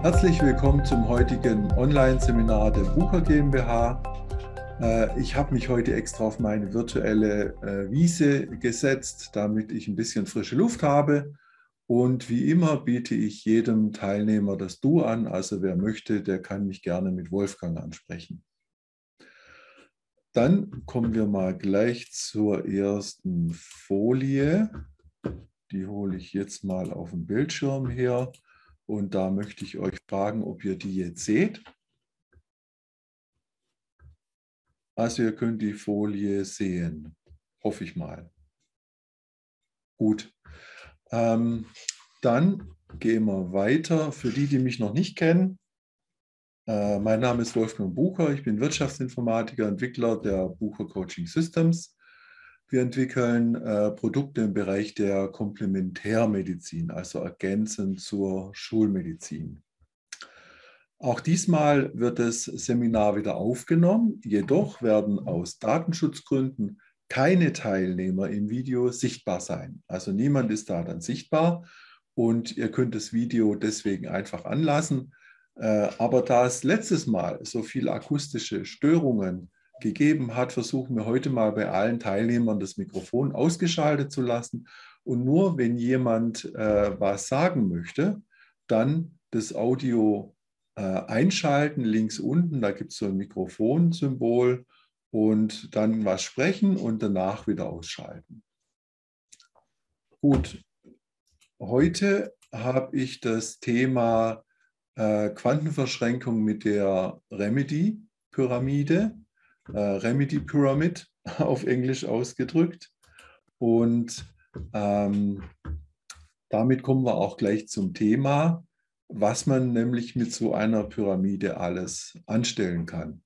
Herzlich willkommen zum heutigen Online-Seminar der Bucher GmbH. Ich habe mich heute extra auf meine virtuelle Wiese gesetzt, damit ich ein bisschen frische Luft habe. Und wie immer biete ich jedem Teilnehmer das Du an. Also wer möchte, der kann mich gerne mit Wolfgang ansprechen. Dann kommen wir mal gleich zur ersten Folie. Die hole ich jetzt mal auf den Bildschirm her. Und da möchte ich euch fragen, ob ihr die jetzt seht. Also ihr könnt die Folie sehen, hoffe ich mal. Gut, dann gehen wir weiter. Für die, die mich noch nicht kennen, mein Name ist Wolfgang Bucher, ich bin Wirtschaftsinformatiker, Entwickler der Bucher Coaching Systems. Wir entwickeln Produkte im Bereich der Komplementärmedizin, also ergänzend zur Schulmedizin. Auch diesmal wird das Seminar wieder aufgenommen, jedoch werden aus Datenschutzgründen keine Teilnehmer im Video sichtbar sein. Also niemand ist da dann sichtbar und ihr könnt das Video deswegen einfach anlassen. Aber da es letztes Mal so viele akustische Störungen gegeben hat, versuchen wir heute mal bei allen Teilnehmern das Mikrofon ausgeschaltet zu lassen und nur wenn jemand was sagen möchte, dann das Audio einschalten, links unten, da gibt es so ein Mikrofonsymbol und dann was sprechen und danach wieder ausschalten. Gut, heute habe ich das Thema Quantenverschränkung mit der Remedy-Pyramide, Remedy Pyramid auf Englisch ausgedrückt. Und damit kommen wir auch gleich zum Thema, was man nämlich mit so einer Pyramide alles anstellen kann.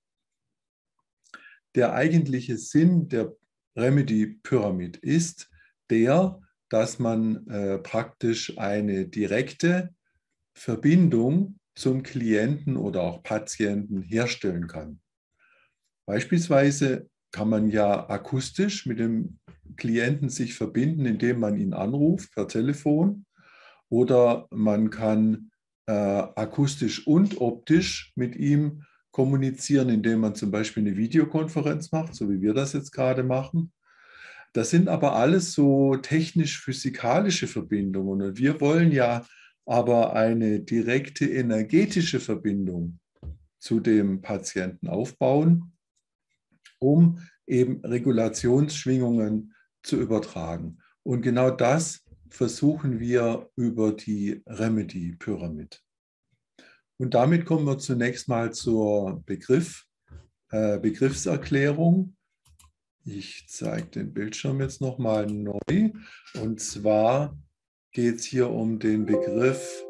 Der eigentliche Sinn der Remedy Pyramid ist der, dass man praktisch eine direkte Verbindung zum Klienten oder auch Patienten herstellen kann. Beispielsweise kann man ja akustisch mit dem Klienten sich verbinden, indem man ihn anruft per Telefon, oder man kann akustisch und optisch mit ihm kommunizieren, indem man zum Beispiel eine Videokonferenz macht, so wie wir das jetzt gerade machen. Das sind aber alles so technisch-physikalische Verbindungen und wir wollen ja aber eine direkte energetische Verbindung zu dem Patienten aufbauen, um eben Regulationsschwingungen zu übertragen. Und genau das versuchen wir über die Remedy Pyramid. Und damit kommen wir zunächst mal zur Begriffserklärung. Ich zeige den Bildschirm jetzt nochmal neu. Und zwar geht es hier um den Begriff,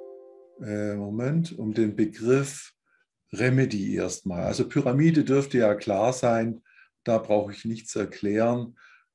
um den Begriff Remedy erstmal. Also Pyramide dürfte ja klar sein, da brauche ich nichts erklären.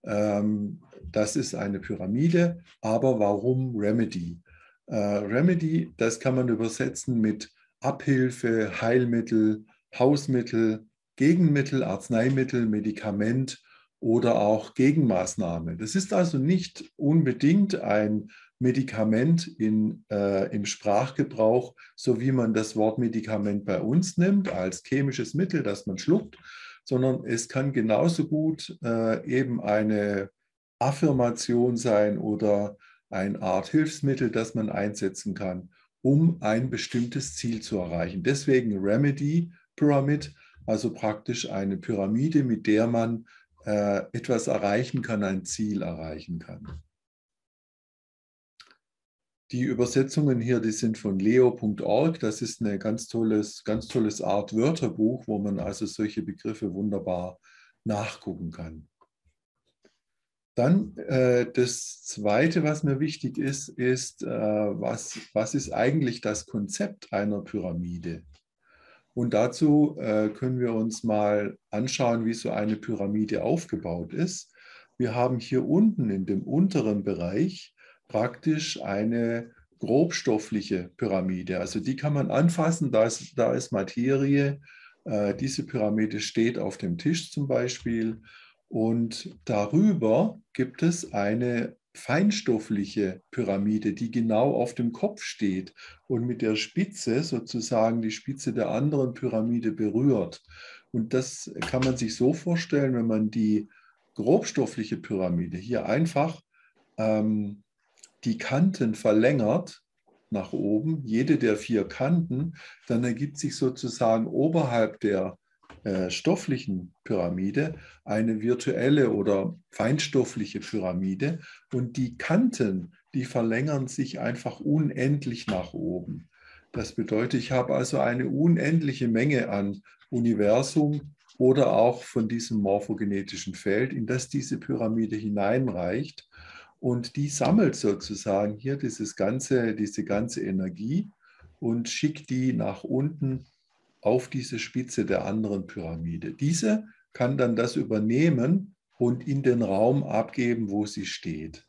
Das ist eine Pyramide, aber warum Remedy? Remedy, das kann man übersetzen mit Abhilfe, Heilmittel, Hausmittel, Gegenmittel, Arzneimittel, Medikament oder auch Gegenmaßnahme. Das ist also nicht unbedingt ein Medikament im Sprachgebrauch, so wie man das Wort Medikament bei uns nimmt, als chemisches Mittel, das man schluckt, sondern es kann genauso gut eben eine Affirmation sein oder eine Art Hilfsmittel, das man einsetzen kann, um ein bestimmtes Ziel zu erreichen. Deswegen Remedy Pyramid, also praktisch eine Pyramide, mit der man etwas erreichen kann, ein Ziel erreichen kann. Die Übersetzungen hier, die sind von leo.org. Das ist ein ganz tolles Art Wörterbuch, wo man also solche Begriffe wunderbar nachgucken kann. Dann das Zweite, was mir wichtig ist, was ist eigentlich das Konzept einer Pyramide? Und dazu können wir uns mal anschauen, wie so eine Pyramide aufgebaut ist. Wir haben hier unten in dem unteren Bereich praktisch eine grobstoffliche Pyramide. Also die kann man anfassen, da ist Materie. Diese Pyramide steht auf dem Tisch zum Beispiel. Und darüber gibt es eine feinstoffliche Pyramide, die genau auf dem Kopf steht und mit der Spitze sozusagen die Spitze der anderen Pyramide berührt. Und das kann man sich so vorstellen, wenn man die grobstoffliche Pyramide hier einfach die Kanten verlängert nach oben, jede der 4 Kanten, dann ergibt sich sozusagen oberhalb der stofflichen Pyramide eine virtuelle oder feinstoffliche Pyramide und die Kanten, die verlängern sich einfach unendlich nach oben. Das bedeutet, ich habe also eine unendliche Menge an Universum oder auch von diesem morphogenetischen Feld, in das diese Pyramide hineinreicht. Und die sammelt sozusagen hier diese ganze Energie und schickt die nach unten auf diese Spitze der anderen Pyramide. Diese kann dann das übernehmen und in den Raum abgeben, wo sie steht.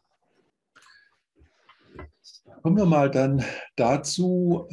Kommen wir mal dann dazu,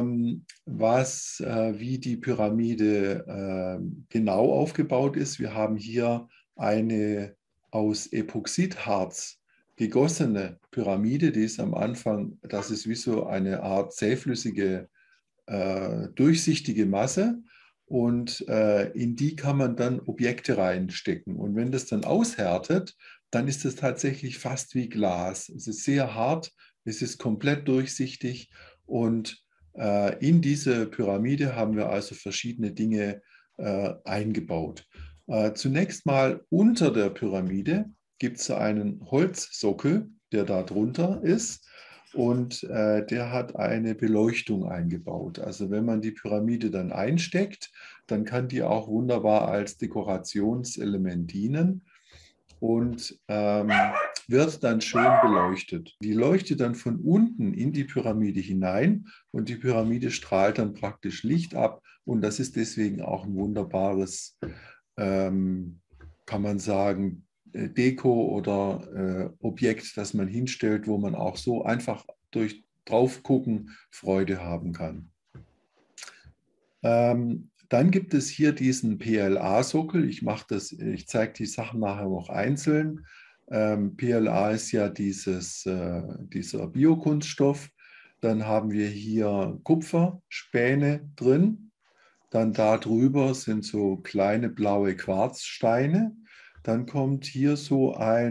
wie die Pyramide genau aufgebaut ist. Wir haben hier eine aus Epoxidharz gegossene Pyramide, die ist am Anfang, das ist wie so eine Art zähflüssige, durchsichtige Masse und in die kann man dann Objekte reinstecken. Und wenn das dann aushärtet, dann ist es tatsächlich fast wie Glas. Es ist sehr hart, es ist komplett durchsichtig und in diese Pyramide haben wir also verschiedene Dinge eingebaut. Zunächst mal unter der Pyramide gibt es einen Holzsockel, der da drunter ist und der hat eine Beleuchtung eingebaut. Also wenn man die Pyramide dann einsteckt, dann kann die auch wunderbar als Dekorationselement dienen und wird dann schön beleuchtet. Die leuchtet dann von unten in die Pyramide hinein und die Pyramide strahlt dann praktisch Licht ab und das ist deswegen auch ein wunderbares, kann man sagen, Deko oder Objekt, das man hinstellt, wo man auch so einfach durch drauf gucken Freude haben kann. Dann gibt es hier diesen PLA-Sockel. Ich zeige die Sachen nachher noch einzeln. PLA ist ja dieser Biokunststoff. Dann haben wir hier Kupferspäne drin. Dann darüber sind so kleine blaue Quarzsteine. Dann kommt hier so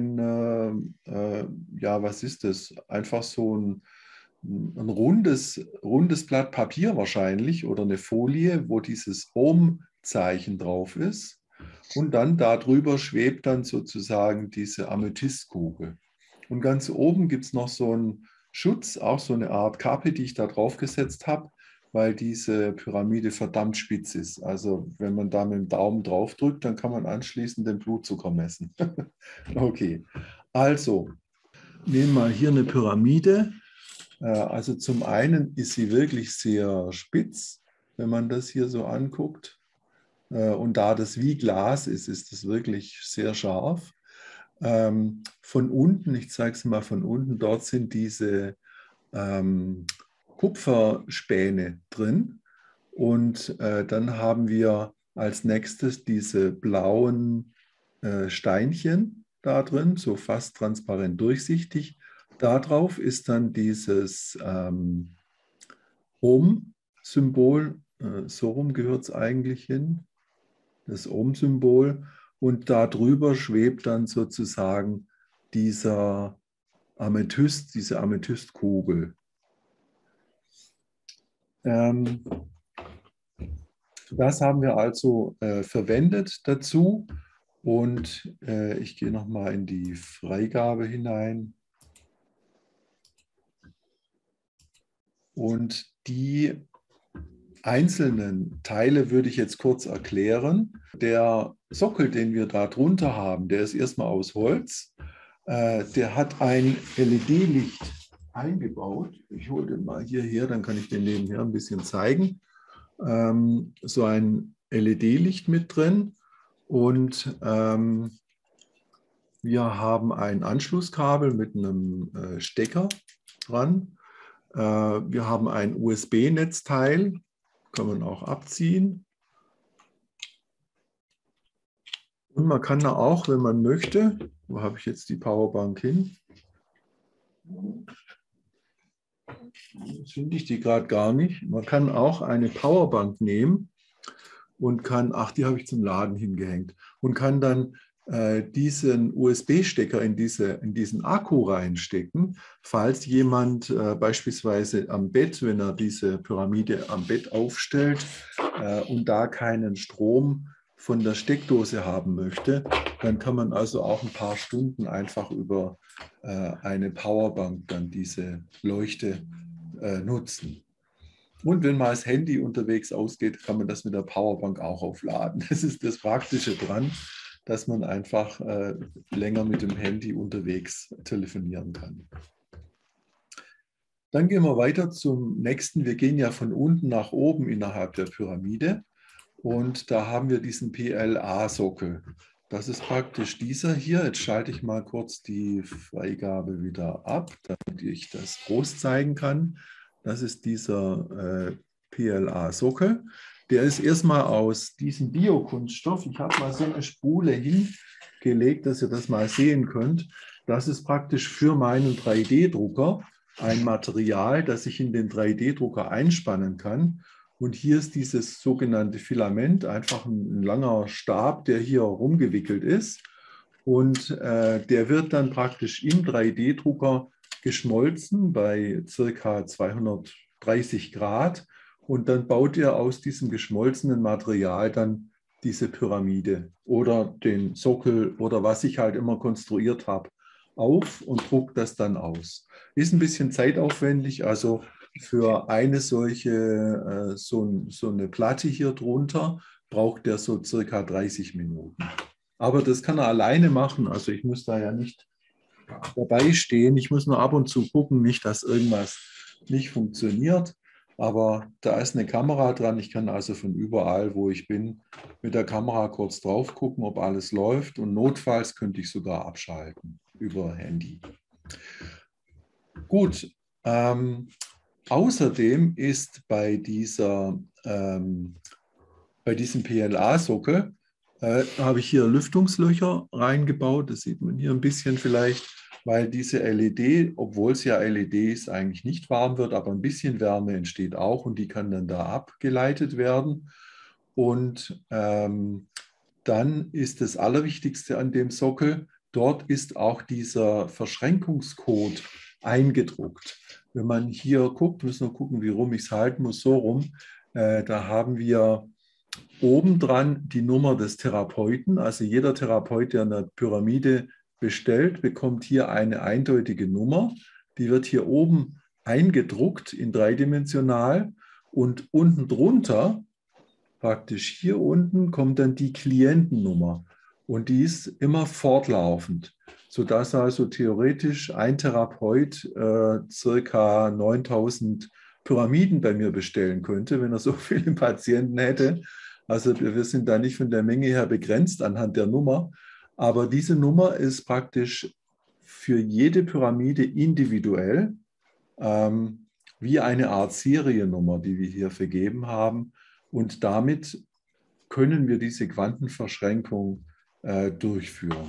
ja, was ist das? Einfach so ein rundes Blatt Papier wahrscheinlich oder eine Folie, wo dieses Ohm-Zeichen drauf ist. Und dann darüber schwebt dann sozusagen diese Amethystkugel. Und ganz oben gibt es noch so einen Schutz, auch so eine Art Kappe, die ich da drauf gesetzt habe, weil diese Pyramide verdammt spitz ist. Also wenn man da mit dem Daumen drauf drückt, dann kann man anschließend den Blutzucker messen. Okay, also nehmen wir hier eine Pyramide. Also zum einen ist sie wirklich sehr spitz, wenn man das hier so anguckt. Und da das wie Glas ist, ist es wirklich sehr scharf. Von unten, ich zeige es mal von unten, dort sind diese Kupferspäne drin. Und dann haben wir als nächstes diese blauen Steinchen da drin, so fast transparent durchsichtig. Darauf ist dann dieses Ohm-Symbol, so rum gehört es eigentlich hin, das Ohm-Symbol. Und darüber schwebt dann sozusagen diese Amethystkugel. Das haben wir also verwendet dazu. Und ich gehe nochmal in die Freigabe hinein. Und die einzelnen Teile würde ich jetzt kurz erklären. Der Sockel, den wir da drunter haben, der ist erstmal aus Holz. Der hat ein LED-Licht eingebaut. Ich hole den mal hierher, dann kann ich den nebenher ein bisschen zeigen. So ein LED-Licht mit drin. Und wir haben ein Anschlusskabel mit einem Stecker dran. Wir haben ein USB-Netzteil, kann man auch abziehen. Und man kann da auch, wenn man möchte, wo habe ich jetzt die Powerbank hin? Jetzt finde ich die gerade gar nicht. Man kann auch eine Powerbank nehmen und kann, ach, die habe ich zum Laden hingehängt, und kann dann diesen USB-Stecker in diesen Akku reinstecken, falls jemand beispielsweise am Bett, wenn er diese Pyramide am Bett aufstellt und da keinen Strom von der Steckdose haben möchte, dann kann man also auch ein paar Stunden einfach über eine Powerbank dann diese Leuchte nutzen. Und wenn mal das Handy unterwegs ausgeht, kann man das mit der Powerbank auch aufladen. Das ist das Praktische dran, dass man einfach länger mit dem Handy unterwegs telefonieren kann. Dann gehen wir weiter zum nächsten. Wir gehen ja von unten nach oben innerhalb der Pyramide. Und da haben wir diesen PLA-Sockel. Das ist praktisch dieser hier. Jetzt schalte ich mal kurz die Freigabe wieder ab, damit ich das groß zeigen kann. Das ist dieser PLA-Sockel. Der ist erstmal aus diesem Biokunststoff. Ich habe mal so eine Spule hingelegt, dass ihr das mal sehen könnt. Das ist praktisch für meinen 3D-Drucker ein Material, das ich in den 3D-Drucker einspannen kann. Und hier ist dieses sogenannte Filament, einfach ein langer Stab, der hier rumgewickelt ist. Und der wird dann praktisch im 3D-Drucker geschmolzen bei ca. 230 Grad. Und dann baut er aus diesem geschmolzenen Material dann diese Pyramide oder den Sockel oder was ich halt immer konstruiert habe, auf und druckt das dann aus. Ist ein bisschen zeitaufwendig, also für eine solche, so eine Platte hier drunter braucht der so circa 30 Minuten. Aber das kann er alleine machen, also ich muss da ja nicht dabei stehen. Ich muss nur ab und zu gucken, nicht, dass irgendwas nicht funktioniert. Aber da ist eine Kamera dran. Ich kann also von überall, wo ich bin, mit der Kamera kurz drauf gucken, ob alles läuft. Und notfalls könnte ich sogar abschalten über Handy. Gut. Außerdem ist bei diesem PLA-Sockel habe ich hier Lüftungslöcher reingebaut. Das sieht man hier ein bisschen vielleicht, weil diese LED, obwohl es ja LED ist, eigentlich nicht warm wird, aber ein bisschen Wärme entsteht auch und die kann dann da abgeleitet werden. Und dann ist das Allerwichtigste an dem Sockel, dort ist auch dieser Verschränkungscode eingedruckt. Wenn man hier guckt, müssen wir gucken, wie rum ich es halten muss, so rum, da haben wir obendran die Nummer des Therapeuten. Also jeder Therapeut, der eine Pyramide bestellt, bekommt hier eine eindeutige Nummer. Die wird hier oben eingedruckt in dreidimensional und unten drunter, praktisch hier unten, kommt dann die Klientennummer. Und die ist immer fortlaufend, sodass also theoretisch ein Therapeut circa 9000 Pyramiden bei mir bestellen könnte, wenn er so viele Patienten hätte. Also wir sind da nicht von der Menge her begrenzt anhand der Nummer, aber diese Nummer ist praktisch für jede Pyramide individuell, wie eine Art Seriennummer, die wir hier vergeben haben. Und damit können wir diese Quantenverschränkung durchführen.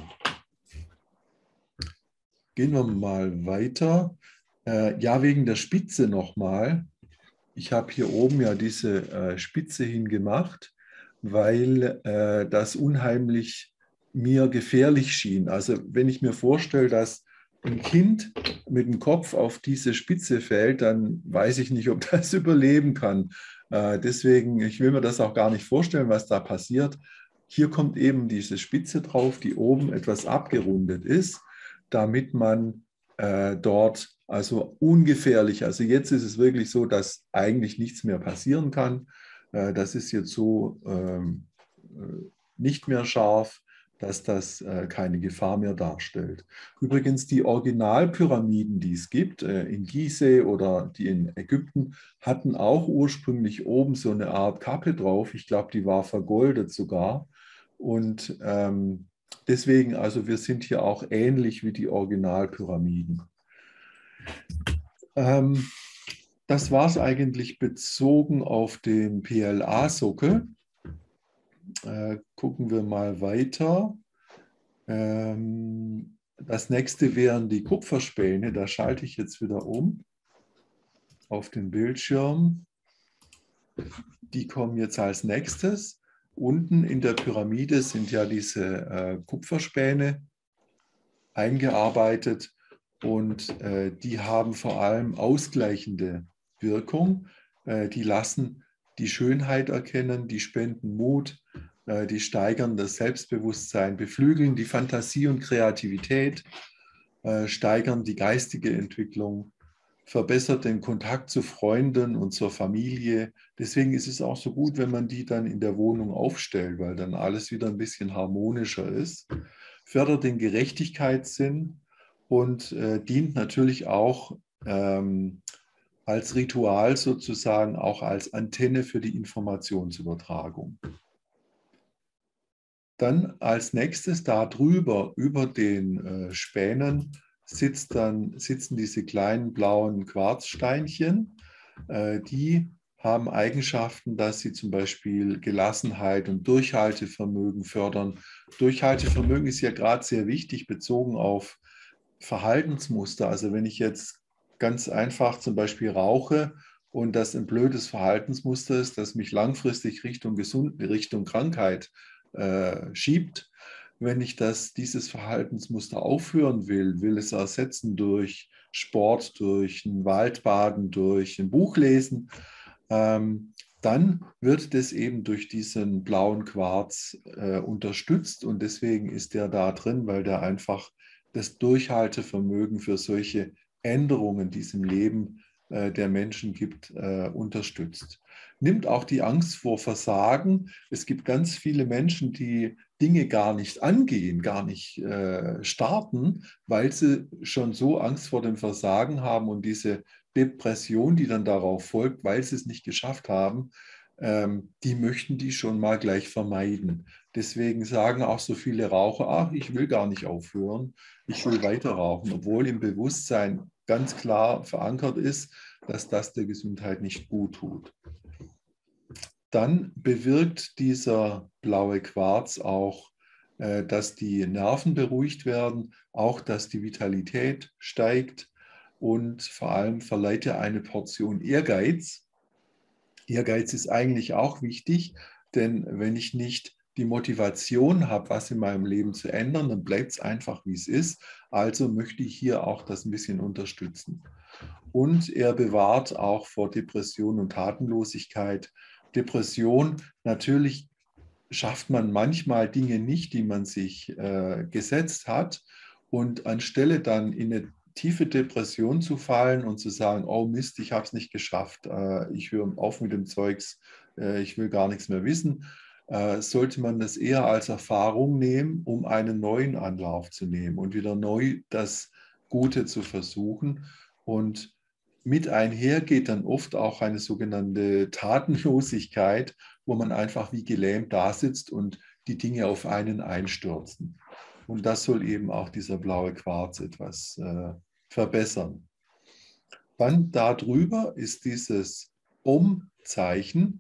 Gehen wir mal weiter. Ja, wegen der Spitze nochmal. Ich habe hier oben ja diese Spitze hingemacht, weil das unheimlich mir gefährlich schien. Also wenn ich mir vorstelle, dass ein Kind mit dem Kopf auf diese Spitze fällt, dann weiß ich nicht, ob das überleben kann. Deswegen, ich will mir das auch gar nicht vorstellen, was da passiert. Hier kommt eben diese Spitze drauf, die oben etwas abgerundet ist, damit man dort also ungefährlich, also jetzt ist es wirklich so, dass eigentlich nichts mehr passieren kann. Das ist jetzt so nicht mehr scharf, dass das keine Gefahr mehr darstellt. Übrigens die Originalpyramiden, die es gibt, in Gizeh oder die in Ägypten, hatten auch ursprünglich oben so eine Art Kappe drauf. Ich glaube, die war vergoldet sogar. Und deswegen, also wir sind hier auch ähnlich wie die Originalpyramiden. Das war es eigentlich bezogen auf den PLA-Sockel. Gucken wir mal weiter. Das nächste wären die Kupferspäne. Da schalte ich jetzt wieder um auf den Bildschirm. Die kommen jetzt als nächstes. Unten in der Pyramide sind ja diese Kupferspäne eingearbeitet und die haben vor allem ausgleichende Wirkung. Die lassen die Schönheit erkennen, die spenden Mut, die steigern das Selbstbewusstsein, beflügeln die Fantasie und Kreativität, steigern die geistige Entwicklung, verbessert den Kontakt zu Freunden und zur Familie. Deswegen ist es auch so gut, wenn man die dann in der Wohnung aufstellt, weil dann alles wieder ein bisschen harmonischer ist. Fördert den Gerechtigkeitssinn und dient natürlich auch als Ritual sozusagen, auch als Antenne für die Informationsübertragung. Dann als nächstes da drüber, über den Spänen, sitzen diese kleinen blauen Quarzsteinchen. Die haben Eigenschaften, dass sie zum Beispiel Gelassenheit und Durchhaltevermögen fördern. Durchhaltevermögen ist ja gerade sehr wichtig, bezogen auf Verhaltensmuster. Also wenn ich jetzt ganz einfach zum Beispiel rauche und das ein blödes Verhaltensmuster ist, das mich langfristig Richtung Krankheit schiebt, wenn ich dieses Verhaltensmuster aufhören will es ersetzen durch Sport, durch ein Waldbaden, durch ein Buch lesen, dann wird das eben durch diesen blauen Quarz unterstützt und deswegen ist der da drin, weil der einfach das Durchhaltevermögen für solche Änderungen, die es im Leben der Menschen gibt, unterstützt. Nimmt auch die Angst vor Versagen. Es gibt ganz viele Menschen, die Dinge gar nicht angehen, gar nicht starten, weil sie schon so Angst vor dem Versagen haben und diese Depression, die dann darauf folgt, weil sie es nicht geschafft haben, die möchten die schon mal gleich vermeiden. Deswegen sagen auch so viele Raucher, ach, ich will gar nicht aufhören, ich will weiter rauchen, obwohl im Bewusstsein ganz klar verankert ist, dass das der Gesundheit nicht gut tut. Dann bewirkt dieser blaue Quarz auch, dass die Nerven beruhigt werden, auch dass die Vitalität steigt und vor allem verleiht er eine Portion Ehrgeiz. Ehrgeiz ist eigentlich auch wichtig, denn wenn ich nicht die Motivation habe, was in meinem Leben zu ändern, dann bleibt es einfach, wie es ist. Also möchte ich hier auch das ein bisschen unterstützen. Und er bewahrt auch vor Depression und Tatenlosigkeit. Depression, natürlich schafft man manchmal Dinge nicht, die man sich gesetzt hat. Und anstelle dann in eine tiefe Depression zu fallen und zu sagen, oh Mist, ich habe es nicht geschafft, ich höre auf mit dem Zeugs, ich will gar nichts mehr wissen, sollte man das eher als Erfahrung nehmen, um einen neuen Anlauf zu nehmen und wieder neu das Gute zu versuchen. Und mit einher geht dann oft auch eine sogenannte Tatenlosigkeit, wo man einfach wie gelähmt da sitzt und die Dinge auf einen einstürzen. Und das soll eben auch dieser blaue Quarz etwas verbessern. Dann darüber ist dieses Om-Zeichen.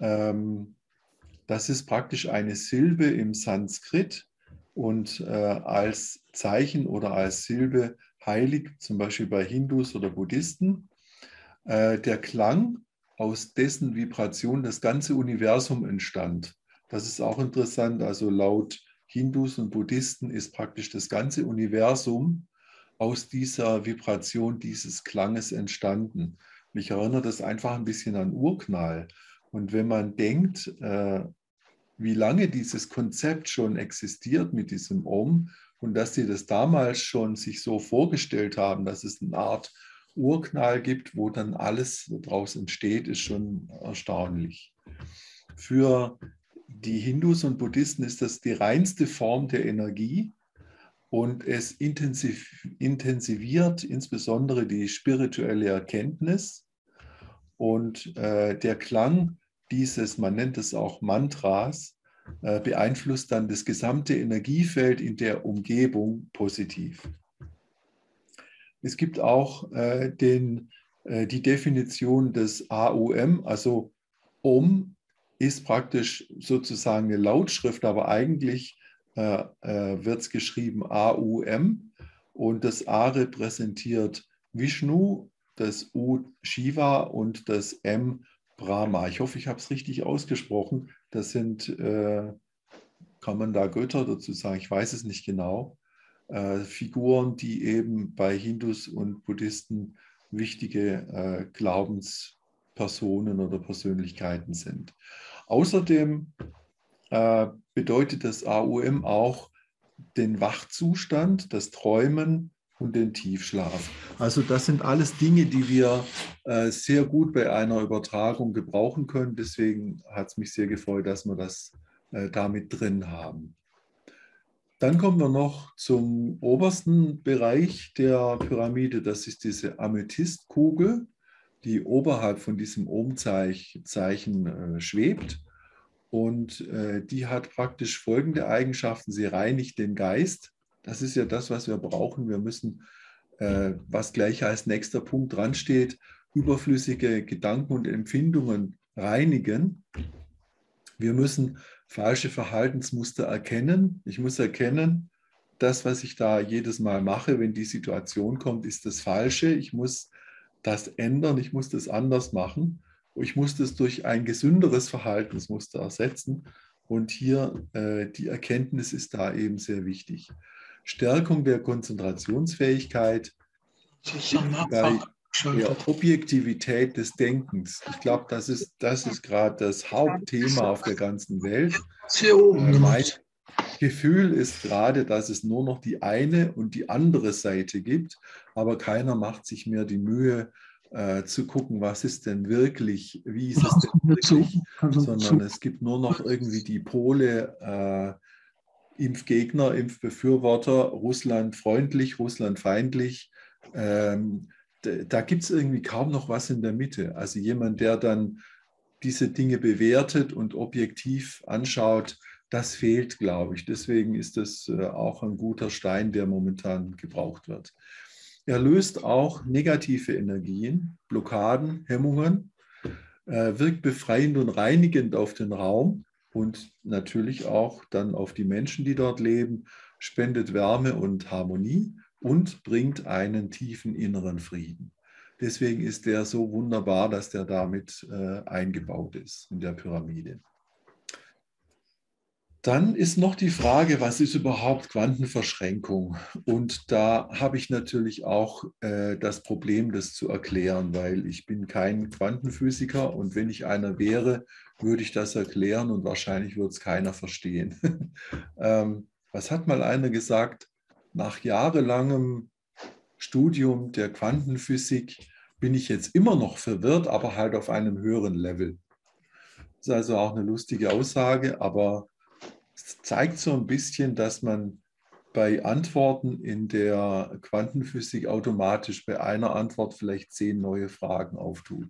Das ist praktisch eine Silbe im Sanskrit und als Zeichen oder als Silbe heilig, zum Beispiel bei Hindus oder Buddhisten. Der Klang, aus dessen Vibration das ganze Universum entstand. Das ist auch interessant. Also laut Hindus und Buddhisten ist praktisch das ganze Universum aus dieser Vibration dieses Klanges entstanden. Mich erinnert das einfach ein bisschen an Urknall. Und wenn man denkt, wie lange dieses Konzept schon existiert mit diesem Om und dass sie das damals schon sich so vorgestellt haben, dass es eine Art Urknall gibt, wo dann alles daraus entsteht, ist schon erstaunlich. Für die Hindus und Buddhisten ist das die reinste Form der Energie und es intensiviert insbesondere die spirituelle Erkenntnis und der Klang dieses, man nennt es auch Mantras, beeinflusst dann das gesamte Energiefeld in der Umgebung positiv. Es gibt auch die Definition des AUM, also Om ist praktisch sozusagen eine Lautschrift, aber eigentlich wird es geschrieben AUM. Und das A repräsentiert Vishnu, das U Shiva und das M Brahma. Ich hoffe, ich habe es richtig ausgesprochen. Das sind, kann man da Götter dazu sagen? Ich weiß es nicht genau. Figuren, die eben bei Hindus und Buddhisten wichtige Glaubenspersonen oder Persönlichkeiten sind. Außerdem bedeutet das AUM auch den Wachzustand, das Träumen und den Tiefschlaf. Also das sind alles Dinge, die wir sehr gut bei einer Übertragung gebrauchen können. Deswegen hat es mich sehr gefreut, dass wir das damit drin haben. Dann kommen wir noch zum obersten Bereich der Pyramide. Das ist diese Amethystkugel, die oberhalb von diesem Ohmzeichen schwebt. Und die hat praktisch folgende Eigenschaften. Sie reinigt den Geist. Das ist ja das, was wir brauchen. Wir müssen, was gleich als nächster Punkt dran steht, überflüssige Gedanken und Empfindungen reinigen. Wir müssen falsche Verhaltensmuster erkennen. Ich muss erkennen, das, was ich da jedes Mal mache, wenn die Situation kommt, ist das Falsche. Ich muss das ändern, ich muss das anders machen. Ich muss das durch ein gesünderes Verhaltensmuster ersetzen. Und hier die Erkenntnis ist da eben sehr wichtig. Stärkung der Konzentrationsfähigkeit bei der Objektivität des Denkens. Ich glaube, das ist gerade das Hauptthema auf der ganzen Welt. Mein Gefühl ist gerade, dass es nur noch die eine und die andere Seite gibt, aber keiner macht sich mehr die Mühe, zu gucken, was ist denn wirklich, wie ist es denn wirklich, sondern es gibt nur noch irgendwie die Pole, Impfgegner, Impfbefürworter, Russland freundlich, Russland feindlich. Da gibt es irgendwie kaum noch was in der Mitte. Also jemand, der dann diese Dinge bewertet und objektiv anschaut, das fehlt, glaube ich. Deswegen ist das auch ein guter Stein, der momentan gebraucht wird. Er löst auch negative Energien, Blockaden, Hemmungen, wirkt befreiend und reinigend auf den Raum und natürlich auch dann auf die Menschen, die dort leben, spendet Wärme und Harmonie und bringt einen tiefen inneren Frieden. Deswegen ist der so wunderbar, dass der damit eingebaut ist in der Pyramide. Dann ist noch die Frage, was ist überhaupt Quantenverschränkung? Und da habe ich natürlich auch das Problem, das zu erklären, weil ich bin kein Quantenphysiker und wenn ich einer wäre, würde ich das erklären und wahrscheinlich würde es keiner verstehen. Was hat mal einer gesagt? Nach jahrelangem Studium der Quantenphysik bin ich jetzt immer noch verwirrt, aber halt auf einem höheren Level. Das ist also auch eine lustige Aussage, aber es zeigt so ein bisschen, dass man bei Antworten in der Quantenphysik automatisch bei einer Antwort vielleicht 10 neue Fragen auftut.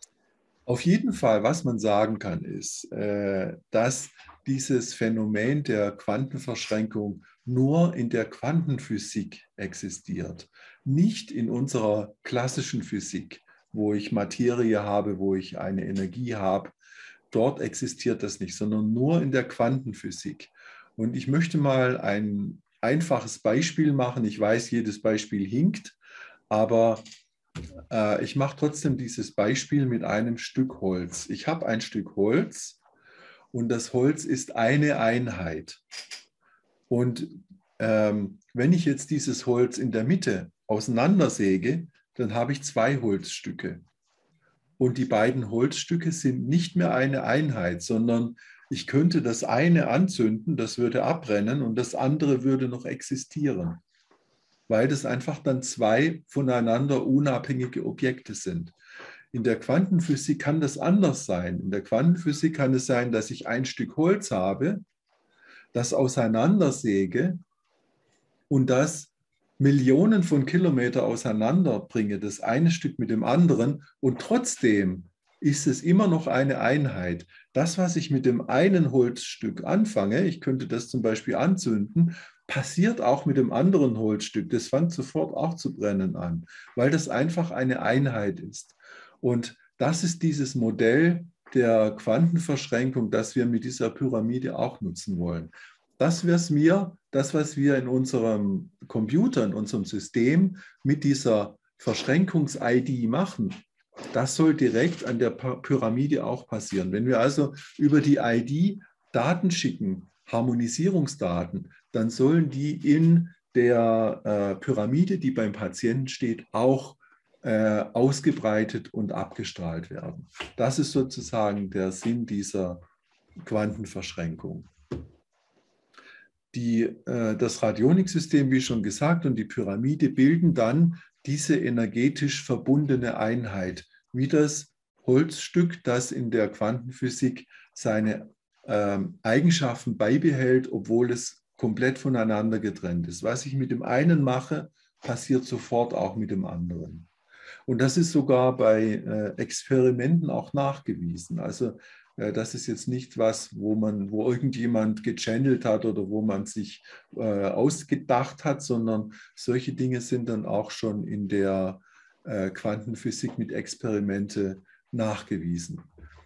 Auf jeden Fall, was man sagen kann, ist, dass dieses Phänomen der Quantenverschränkung nur in der Quantenphysik existiert, nicht in unserer klassischen Physik, wo ich Materie habe, wo ich eine Energie habe. Dort existiert das nicht, sondern nur in der Quantenphysik. Und ich möchte mal ein einfaches Beispiel machen. Ich weiß, jedes Beispiel hinkt, aber ich mache trotzdem dieses Beispiel mit einem Stück Holz. Ich habe ein Stück Holz und das Holz ist eine Einheit. Und wenn ich jetzt dieses Holz in der Mitte auseinandersäge, dann habe ich 2 Holzstücke. Und die beiden Holzstücke sind nicht mehr eine Einheit, sondern ich könnte das eine anzünden, das würde abbrennen und das andere würde noch existieren, weil das einfach dann 2 voneinander unabhängige Objekte sind. In der Quantenphysik kann das anders sein. In der Quantenphysik kann es sein, dass ich ein Stück Holz habe, das auseinandersäge und das Millionen von Kilometern auseinanderbringe, das eine Stück mit dem anderen, und trotzdem ist es immer noch eine Einheit. Das, was ich mit dem einen Holzstück anfange, ich könnte das zum Beispiel anzünden, passiert auch mit dem anderen Holzstück. Das fängt sofort auch zu brennen an, weil das einfach eine Einheit ist. Und das ist dieses Modell der Quantenverschränkung, das wir mit dieser Pyramide auch nutzen wollen. Dass wir es mir das, was wir in unserem Computer, in unserem System mit dieser Verschränkungs-ID machen, das soll direkt an der Pyramide auch passieren. Wenn wir also über die ID Daten schicken, Harmonisierungsdaten, dann sollen die in der Pyramide, die beim Patienten steht, auch ausgebreitet und abgestrahlt werden. Das ist sozusagen der Sinn dieser Quantenverschränkung. Das Radioniksystem, wie schon gesagt, und die Pyramide bilden dann diese energetisch verbundene Einheit, wie das Holzstück, das in der Quantenphysik seine Eigenschaften beibehält, obwohl es komplett voneinander getrennt ist. Was ich mit dem einen mache, passiert sofort auch mit dem anderen. Und das ist sogar bei Experimenten auch nachgewiesen. Also das ist jetzt nicht was, wo irgendjemand gechannelt hat oder wo man sich ausgedacht hat, sondern solche Dinge sind dann auch schon in der Quantenphysik mit Experimente nachgewiesen.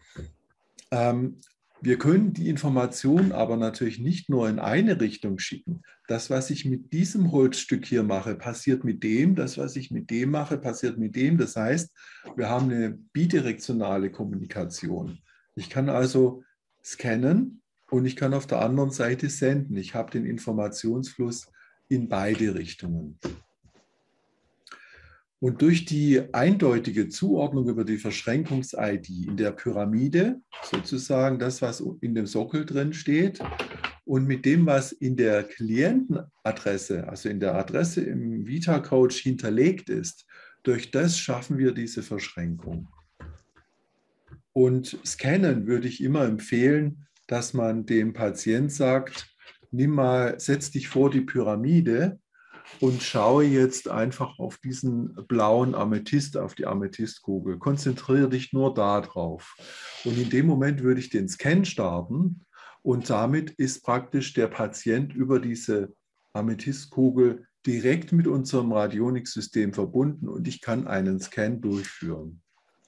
Wir können die Information aber natürlich nicht nur in eine Richtung schicken. Das, was ich mit diesem Holzstück hier mache, passiert mit dem. Das, was ich mit dem mache, passiert mit dem. Das heißt, wir haben eine bidirektionale Kommunikation. Ich kann also scannen und ich kann auf der anderen Seite senden. Ich habe den Informationsfluss in beide Richtungen. Und durch die eindeutige Zuordnung über die Verschränkungs-ID in der Pyramide, sozusagen das, was in dem Sockel drin steht, und mit dem, was in der Klientenadresse, also in der Adresse im Vita-Coach hinterlegt ist, durch das schaffen wir diese Verschränkung. Und scannen würde ich immer empfehlen, dass man dem Patient sagt, setz dich vor die Pyramide und schaue jetzt einfach auf diesen blauen Amethyst, auf die Amethystkugel. Konzentriere dich nur darauf. Und in dem Moment würde ich den Scan starten und damit ist praktisch der Patient über diese Amethystkugel direkt mit unserem Radioniksystem verbunden und ich kann einen Scan durchführen.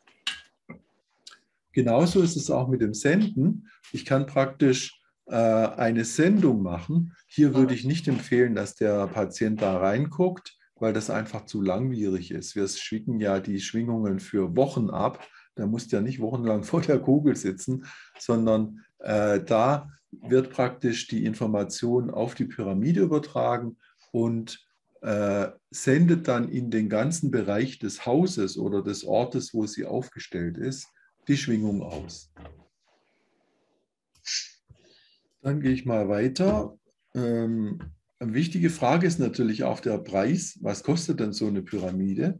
Genauso ist es auch mit dem Senden. Ich kann praktisch eine Sendung machen. Hier würde ich nicht empfehlen, dass der Patient da reinguckt, weil das einfach zu langwierig ist. Wir schicken ja die Schwingungen für Wochen ab. Da muss der nicht wochenlang vor der Kugel sitzen, sondern da wird praktisch die Information auf die Pyramide übertragen und sendet dann in den ganzen Bereich des Hauses oder des Ortes, wo sie aufgestellt ist, die Schwingung aus. Dann gehe ich mal weiter. Eine wichtige Frage ist natürlich auch der Preis. Was kostet denn so eine Pyramide?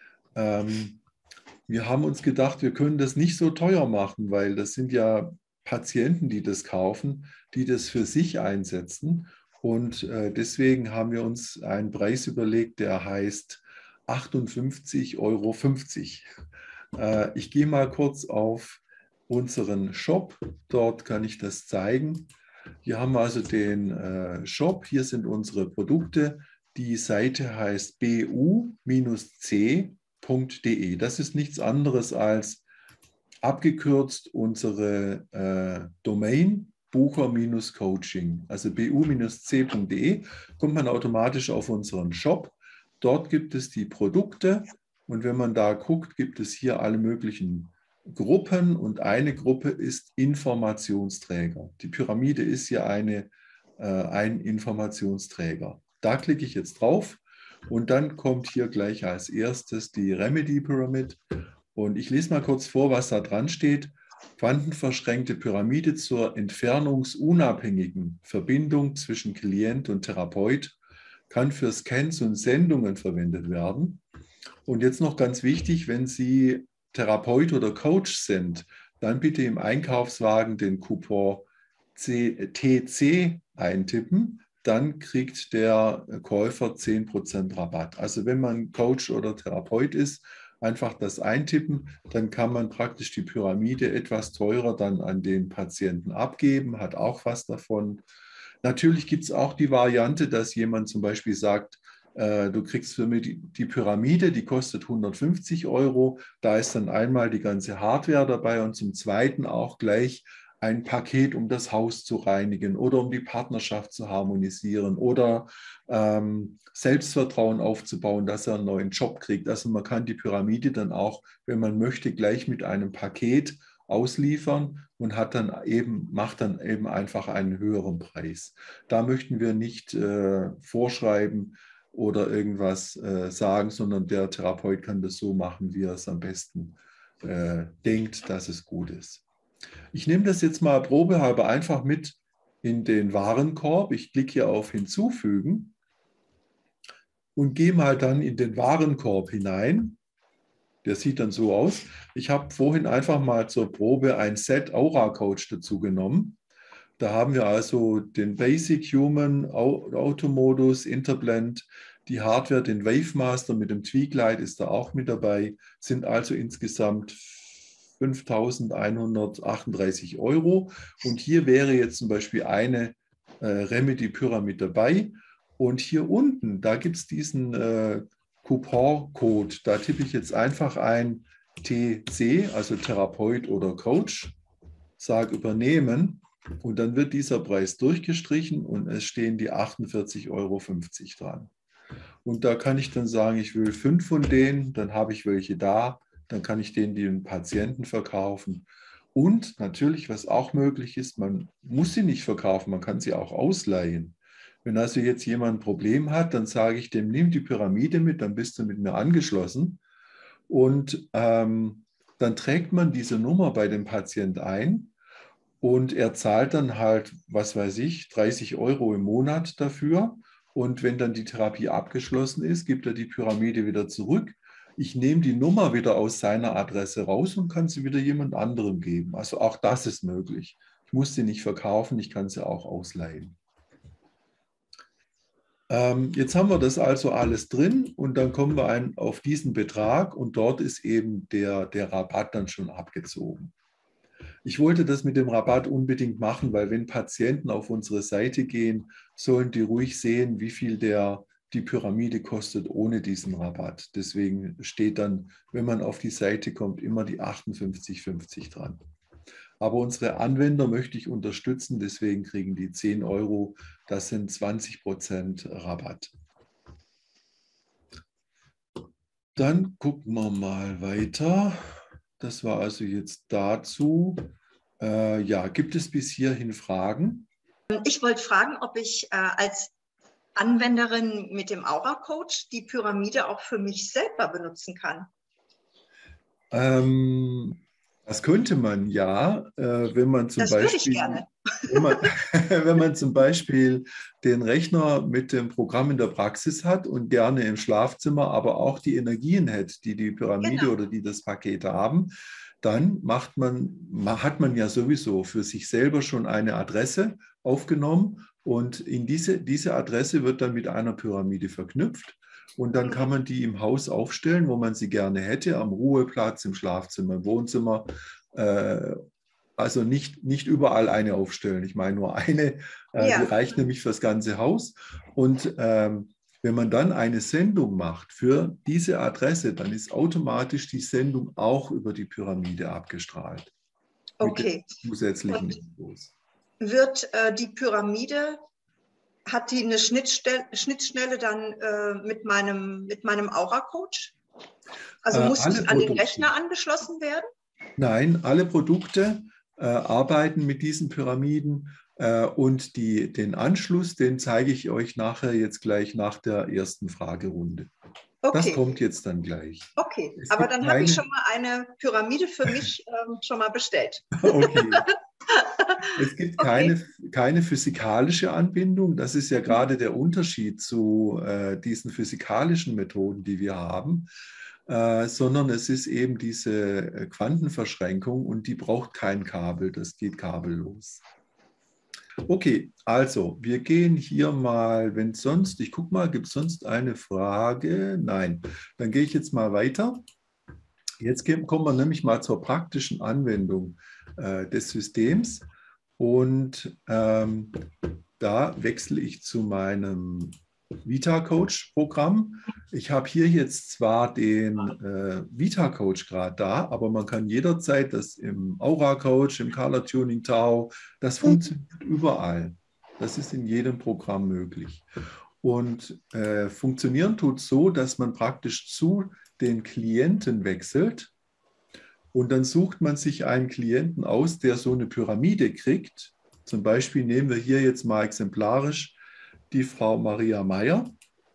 Wir haben uns gedacht, wir können das nicht so teuer machen, weil das sind ja Patienten, die das kaufen, die das für sich einsetzen. Und deswegen haben wir uns einen Preis überlegt, der heißt 58,50 €. Ich gehe mal kurz auf unseren Shop. Dort kann ich das zeigen. Hier haben wir also den Shop. Hier sind unsere Produkte. Die Seite heißt bu-c.de. Das ist nichts anderes als abgekürzt unsere Domain Bucher-Coaching. Also bu-c.de kommt man automatisch auf unseren Shop. Dort gibt es die Produkte und wenn man da guckt, gibt es hier alle möglichen Gruppen und eine Gruppe ist Informationsträger. Die Pyramide ist hier ein Informationsträger. Da klicke ich jetzt drauf und dann kommt hier gleich als erstes die Remedy Pyramid. Und ich lese mal kurz vor, was da dran steht. Quantenverschränkte Pyramide zur entfernungsunabhängigen Verbindung zwischen Klient und Therapeut kann für Scans und Sendungen verwendet werden. Und jetzt noch ganz wichtig, wenn Sie Therapeut oder Coach sind, dann bitte im Einkaufswagen den Coupon TC eintippen. Dann kriegt der Käufer 10% Rabatt. Also wenn man Coach oder Therapeut ist, einfach das eintippen, dann kann man praktisch die Pyramide etwas teurer dann an den Patienten abgeben, hat auch was davon. Natürlich gibt es auch die Variante, dass jemand zum Beispiel sagt, du kriegst für mich die Pyramide, die kostet 150 €. Da ist dann einmal die ganze Hardware dabei und zum Zweiten auch gleich ein Paket, um das Haus zu reinigen oder um die Partnerschaft zu harmonisieren oder Selbstvertrauen aufzubauen, dass er einen neuen Job kriegt. Also man kann die Pyramide dann auch, wenn man möchte, gleich mit einem Paket ausliefern und macht dann eben einfach einen höheren Preis. Da möchten wir nicht vorschreiben oder irgendwas sagen, sondern der Therapeut kann das so machen, wie er es am besten denkt, dass es gut ist. Ich nehme das jetzt mal probehalber einfach mit in den Warenkorb. Ich klicke hier auf Hinzufügen und gehe mal dann in den Warenkorb hinein. Der sieht dann so aus. Ich habe vorhin einfach mal zur Probe ein Set Aura Coach dazu genommen. Da haben wir also den Basic Human Automodus, Interblend, die Hardware, den Wavemaster mit dem Tweaklight ist da auch mit dabei, sind also insgesamt 5.138 €. Und hier wäre jetzt zum Beispiel eine Remedy Pyramid dabei. Und hier unten, da gibt es diesen Coupon-Code. Da tippe ich jetzt einfach ein TC, also Therapeut oder Coach, sage übernehmen. Und dann wird dieser Preis durchgestrichen und es stehen die 48,50 € dran. Und da kann ich dann sagen, ich will 5 von denen, dann habe ich welche da, dann kann ich denen den Patienten verkaufen. Und natürlich, was auch möglich ist, man muss sie nicht verkaufen, man kann sie auch ausleihen. Wenn also jetzt jemand ein Problem hat, dann sage ich dem, nimm die Pyramide mit, dann bist du mit mir angeschlossen. Und dann trägt man diese Nummer bei dem Patient ein. Und er zahlt dann halt, was weiß ich, 30 € im Monat dafür. Und wenn dann die Therapie abgeschlossen ist, gibt er die Pyramide wieder zurück. Ich nehme die Nummer wieder aus seiner Adresse raus und kann sie wieder jemand anderem geben. Also auch das ist möglich. Ich muss sie nicht verkaufen, ich kann sie auch ausleihen. Jetzt haben wir das also alles drin und dann kommen wir auf diesen Betrag und dort ist eben der Rabatt dann schon abgezogen. Ich wollte das mit dem Rabatt unbedingt machen, weil wenn Patienten auf unsere Seite gehen, sollen die ruhig sehen, wie viel die Pyramide kostet ohne diesen Rabatt. Deswegen steht dann, wenn man auf die Seite kommt, immer die 58,50 dran. Aber unsere Anwender möchte ich unterstützen, deswegen kriegen die 10 €, das sind 20% Rabatt. Dann gucken wir mal weiter. Das war also jetzt dazu. Ja, gibt es bis hierhin Fragen? Ich wollte fragen, ob ich als Anwenderin mit dem Aura Coach die Pyramide auch für mich selber benutzen kann. Das könnte man ja, wenn man zum Das würde ich Beispiel, gerne. wenn man zum Beispiel den Rechner mit dem Programm in der Praxis hat und gerne im Schlafzimmer, aber auch die Energien hätte, die die Pyramide Genau. oder die das Paket haben, dann hat man ja sowieso für sich selber schon eine Adresse aufgenommen und in diese Adresse wird dann mit einer Pyramide verknüpft. Und dann kann man die im Haus aufstellen, wo man sie gerne hätte, am Ruheplatz, im Schlafzimmer, im Wohnzimmer. Also nicht überall eine aufstellen. Ich meine nur eine, die reicht nämlich für das ganze Haus. Und wenn man dann eine Sendung macht für diese Adresse, dann ist automatisch die Sendung auch über die Pyramide abgestrahlt. Okay. Mit den zusätzlichen Infos. Wird die Pyramide, hat die eine Schnittstelle dann mit meinem Aura-Coach? Also muss ich an den Rechner angeschlossen werden? Nein, alle Produkte arbeiten mit diesen Pyramiden und den Anschluss, den zeige ich euch nachher jetzt gleich nach der ersten Fragerunde. Okay. Das kommt jetzt dann gleich. Okay, aber dann habe ich schon mal eine Pyramide für mich schon mal bestellt. Okay. Es gibt keine physikalische Anbindung. Das ist ja gerade der Unterschied zu diesen physikalischen Methoden, die wir haben. Sondern es ist eben diese Quantenverschränkung und die braucht kein Kabel, das geht kabellos. Okay, also wir gehen hier mal, wenn sonst, ich gucke mal, gibt es sonst eine Frage? Nein, dann gehe ich jetzt mal weiter. Jetzt kommen wir nämlich mal zur praktischen Anwendung des Systems und da wechsle ich zu meinem Vita-Coach-Programm. Ich habe hier jetzt zwar den Vita-Coach gerade da, aber man kann jederzeit das im Aura-Coach, im Color Tuning Tau, das funktioniert überall. Das ist in jedem Programm möglich. Und funktionieren tut so, dass man praktisch zu den Klienten wechselt und dann sucht man sich einen Klienten aus, der so eine Pyramide kriegt. Zum Beispiel nehmen wir hier jetzt mal exemplarisch die Frau Maria Meyer.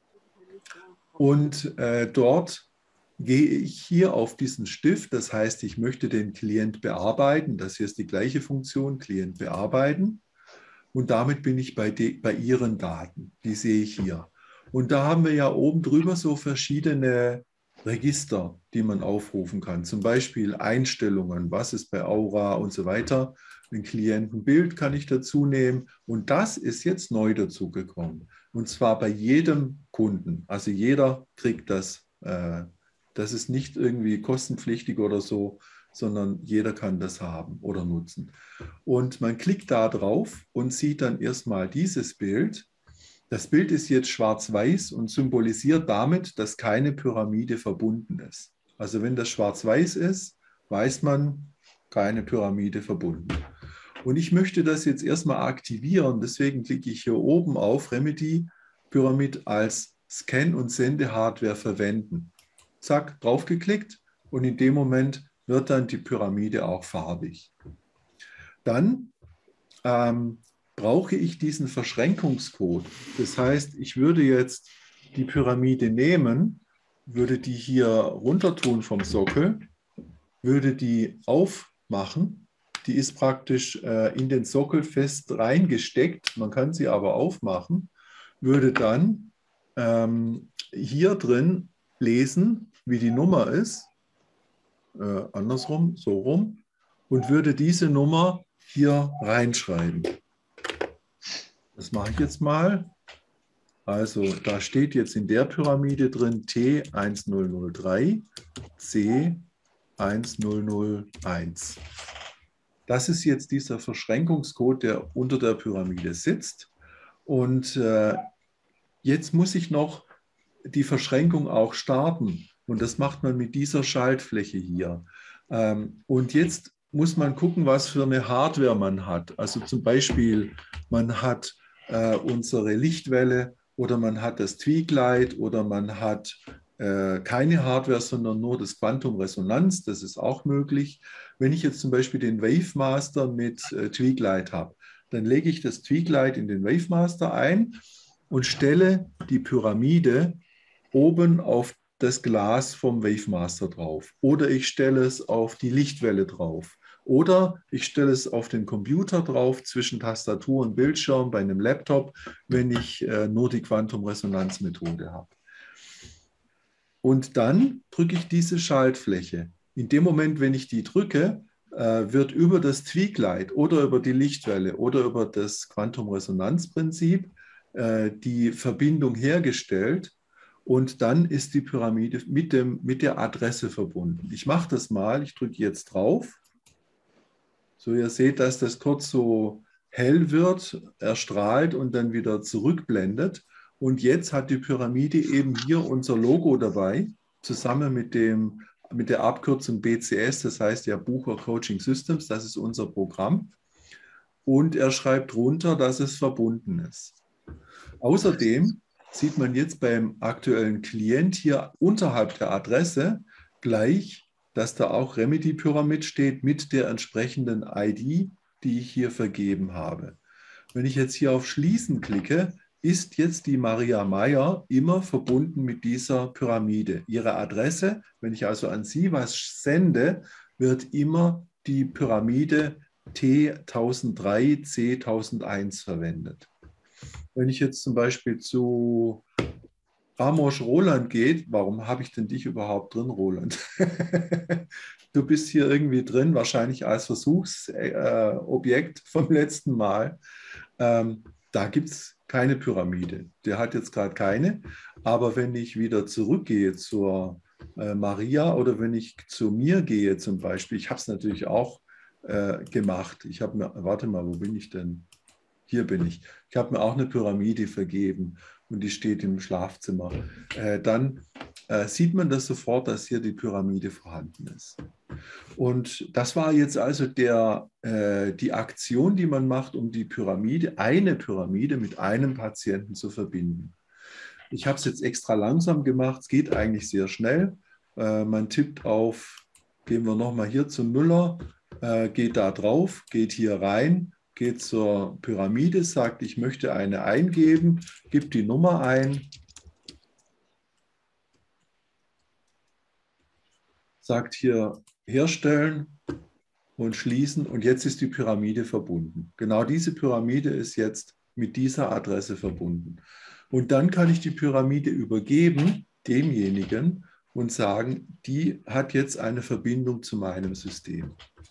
Und dort gehe ich hier auf diesen Stift. Das heißt, ich möchte den Klient bearbeiten. Das hier ist die gleiche Funktion, Klient bearbeiten. Und damit bin ich bei Ihren Daten. Die sehe ich hier. Und da haben wir ja oben drüber so verschiedene Register, die man aufrufen kann. Zum Beispiel Einstellungen, was ist bei Aura und so weiter. Ein Klientenbild kann ich dazu nehmen. Und das ist jetzt neu dazugekommen. Und zwar bei jedem Kunden. Also jeder kriegt das. Das ist nicht irgendwie kostenpflichtig oder so, sondern jeder kann das haben oder nutzen. Und man klickt da drauf und sieht dann erstmal dieses Bild. Das Bild ist jetzt schwarz-weiß und symbolisiert damit, dass keine Pyramide verbunden ist. Also wenn das schwarz-weiß ist, weiß man, keine Pyramide verbunden. Und ich möchte das jetzt erstmal aktivieren, deswegen klicke ich hier oben auf Remedy Pyramid als Scan- und Sendehardware verwenden. Zack, draufgeklickt und in dem Moment wird dann die Pyramide auch farbig. Dann brauche ich diesen Verschränkungscode. Das heißt, ich würde jetzt die Pyramide nehmen, würde die hier runter tun vom Sockel, würde die aufmachen. Die ist praktisch in den Sockel fest reingesteckt. Man kann sie aber aufmachen, würde dann hier drin lesen, wie die Nummer ist, andersrum, so rum, und würde diese Nummer hier reinschreiben. Das mache ich jetzt mal. Also da steht jetzt in der Pyramide drin T1003, C1001. Das ist jetzt dieser Verschränkungscode, der unter der Pyramide sitzt. Und jetzt muss ich noch die Verschränkung auch starten. Und das macht man mit dieser Schaltfläche hier. Und jetzt muss man gucken, was für eine Hardware man hat. Also zum Beispiel, man hat unsere Lichtwelle oder man hat das Tweaklight oder man hat keine Hardware, sondern nur das Quantum Resonanz. Das ist auch möglich. Wenn ich jetzt zum Beispiel den Wavemaster mit Tweaklight habe, dann lege ich das Tweaklight in den Wavemaster ein und stelle die Pyramide oben auf das Glas vom Wavemaster drauf. Oder ich stelle es auf die Lichtwelle drauf. Oder ich stelle es auf den Computer drauf, zwischen Tastatur und Bildschirm bei einem Laptop, wenn ich nur die Quantum-Resonanz-Methode habe. Und dann drücke ich diese Schaltfläche. In dem Moment, wenn ich die drücke, wird über das Tweaklight oder über die Lichtwelle oder über das Quantum-Resonanz-Prinzip die Verbindung hergestellt. Und dann ist die Pyramide mit der Adresse verbunden. Ich mache das mal, ich drücke jetzt drauf. So, ihr seht, dass das kurz so hell wird, erstrahlt und dann wieder zurückblendet. Und jetzt hat die Pyramide eben hier unser Logo dabei, zusammen mit der Abkürzung BCS, das heißt ja Bucher Coaching Systems, das ist unser Programm. Und er schreibt runter, dass es verbunden ist. Außerdem sieht man jetzt beim aktuellen Klient hier unterhalb der Adresse gleich, dass da auch Remedy Pyramid steht mit der entsprechenden ID, die ich hier vergeben habe. Wenn ich jetzt hier auf Schließen klicke, ist jetzt die Maria Meyer immer verbunden mit dieser Pyramide. Ihre Adresse, wenn ich also an Sie was sende, wird immer die Pyramide T1003, C1001 verwendet. Wenn ich jetzt zum Beispiel zu Ramosh Roland gehe, warum habe ich denn dich überhaupt drin, Roland? Du bist hier irgendwie drin, wahrscheinlich als Versuchsobjekt vom letzten Mal. Da gibt es keine Pyramide. Der hat jetzt gerade keine. Aber wenn ich wieder zurückgehe zur Maria oder wenn ich zu mir gehe zum Beispiel, ich habe es natürlich auch gemacht. Ich habe mir, warte mal, wo bin ich denn? hier bin ich. Ich habe mir auch eine Pyramide vergeben und die steht im Schlafzimmer. Dann sieht man das sofort, dass hier die Pyramide vorhanden ist. Und das war jetzt also die Aktion, die man macht, um die Pyramide, eine Pyramide mit einem Patienten zu verbinden. Ich habe es jetzt extra langsam gemacht, es geht eigentlich sehr schnell. Man tippt auf, gehen wir nochmal hier zum Müller, geht da drauf, geht hier rein, geht zur Pyramide, sagt, ich möchte eine eingeben, gibt die Nummer ein, sagt hier herstellen und schließen und jetzt ist die Pyramide verbunden. Genau diese Pyramide ist jetzt mit dieser Adresse verbunden. Und dann kann ich die Pyramide übergeben demjenigen und sagen, die hat jetzt eine Verbindung zu meinem System.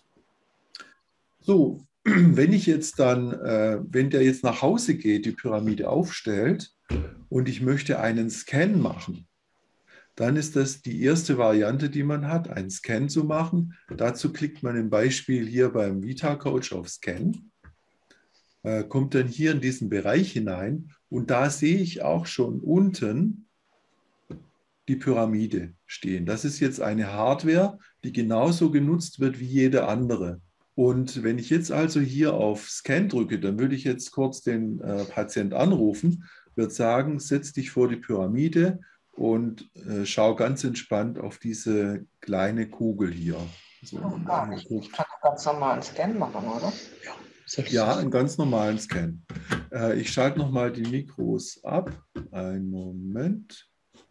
So, wenn ich jetzt dann, wenn der jetzt nach Hause geht, die Pyramide aufstellt und ich möchte einen Scan machen, dann ist das die erste Variante, die man hat, einen Scan zu machen. Dazu klickt man im Beispiel hier beim VitaCoach auf Scan, kommt dann hier in diesen Bereich hinein und da sehe ich auch schon unten die Pyramide stehen. Das ist jetzt eine Hardware, die genauso genutzt wird wie jede andere. Und wenn ich jetzt also hier auf Scan drücke, dann würde ich jetzt kurz den Patient anrufen, würde sagen, setz dich vor die Pyramide und schau ganz entspannt auf diese kleine Kugel hier. So, ich kann doch ganz normal einen Scan machen, oder? Ja, einen ganz normalen Scan. Ich schalte nochmal die Mikros ab. Einen Moment.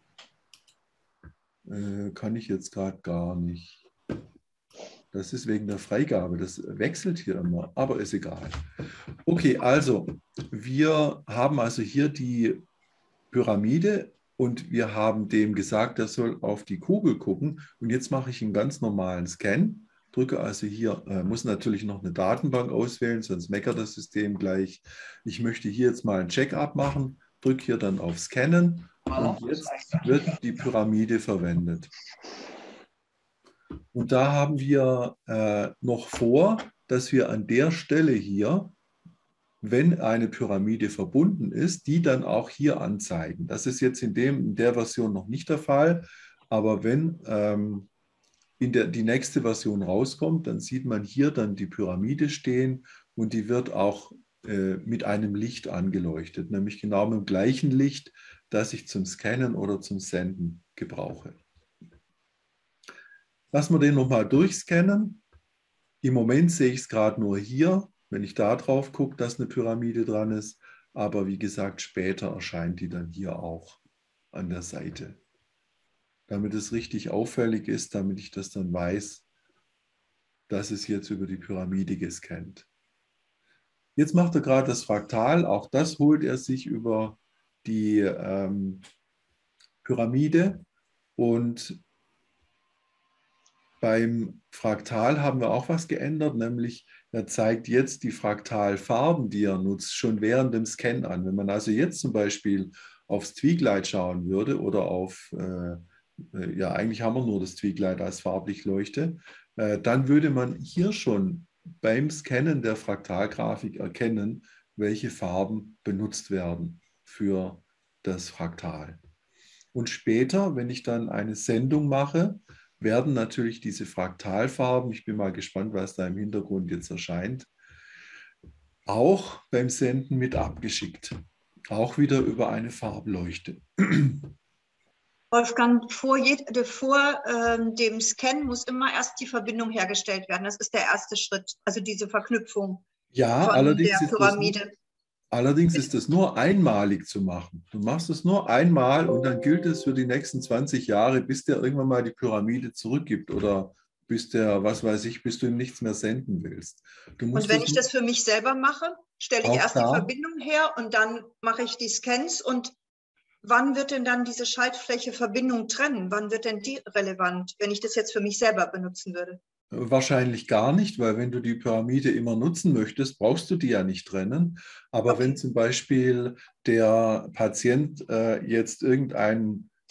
Kann ich jetzt gerade gar nicht. Das ist wegen der Freigabe. Das wechselt hier immer, aber ist egal. Okay, also wir haben also hier die Pyramide und wir haben dem gesagt, er soll auf die Kugel gucken. Und jetzt mache ich einen ganz normalen Scan. Drücke also hier, muss natürlich noch eine Datenbank auswählen, sonst meckert das System gleich. Ich möchte hier jetzt mal ein Check-up machen, drücke hier dann auf Scannen und jetzt wird die Pyramide verwendet. Und da haben wir noch vor, dass wir an der Stelle hier, wenn eine Pyramide verbunden ist, die dann auch hier anzeigen. Das ist jetzt in der Version noch nicht der Fall, aber wenn die nächste Version rauskommt, dann sieht man hier dann die Pyramide stehen und die wird auch mit einem Licht angeleuchtet, nämlich genau mit dem gleichen Licht, das ich zum Scannen oder zum Senden gebrauche. Lassen wir den nochmal durchscannen. Im Moment sehe ich es gerade nur hier, wenn ich da drauf gucke, dass eine Pyramide dran ist, aber wie gesagt, später erscheint die dann hier auch an der Seite. Damit es richtig auffällig ist, damit ich das dann weiß, dass es jetzt über die Pyramide gescannt. Jetzt macht er gerade das Fraktal, auch das holt er sich über die Pyramide und beim Fraktal haben wir auch was geändert, nämlich er zeigt jetzt die Fraktalfarben, die er nutzt, schon während dem Scan an. Wenn man also jetzt zum Beispiel aufs Twilight schauen würde oder auf, ja eigentlich haben wir nur das Twilight als Farblichtleuchte, dann würde man hier schon beim Scannen der Fraktalgrafik erkennen, welche Farben benutzt werden für das Fraktal. Und später, wenn ich dann eine Sendung mache, werden natürlich diese Fraktalfarben, ich bin mal gespannt, was da im Hintergrund jetzt erscheint, auch beim Senden mit abgeschickt. Auch wieder über eine Farbleuchte. Wolfgang, vor dem Scan muss immer erst die Verbindung hergestellt werden. Das ist der erste Schritt, also diese Verknüpfung Ja, von der Pyramide. Allerdings ist das nur einmalig zu machen. Du machst es nur einmal und dann gilt es für die nächsten 20 Jahre, bis der irgendwann mal die Pyramide zurückgibt oder bis der, was weiß ich, bis du ihm nichts mehr senden willst. Und wenn ich das für mich selber mache, stelle ich erst die Verbindung her und dann mache ich die Scans. Und wann wird denn dann diese Schaltfläche Verbindung trennen? Wann wird denn die relevant, wenn ich das jetzt für mich selber benutzen würde? Wahrscheinlich gar nicht, weil wenn du die Pyramide immer nutzen möchtest, brauchst du die ja nicht trennen. Aber okay, wenn zum Beispiel der Patient jetzt irgendein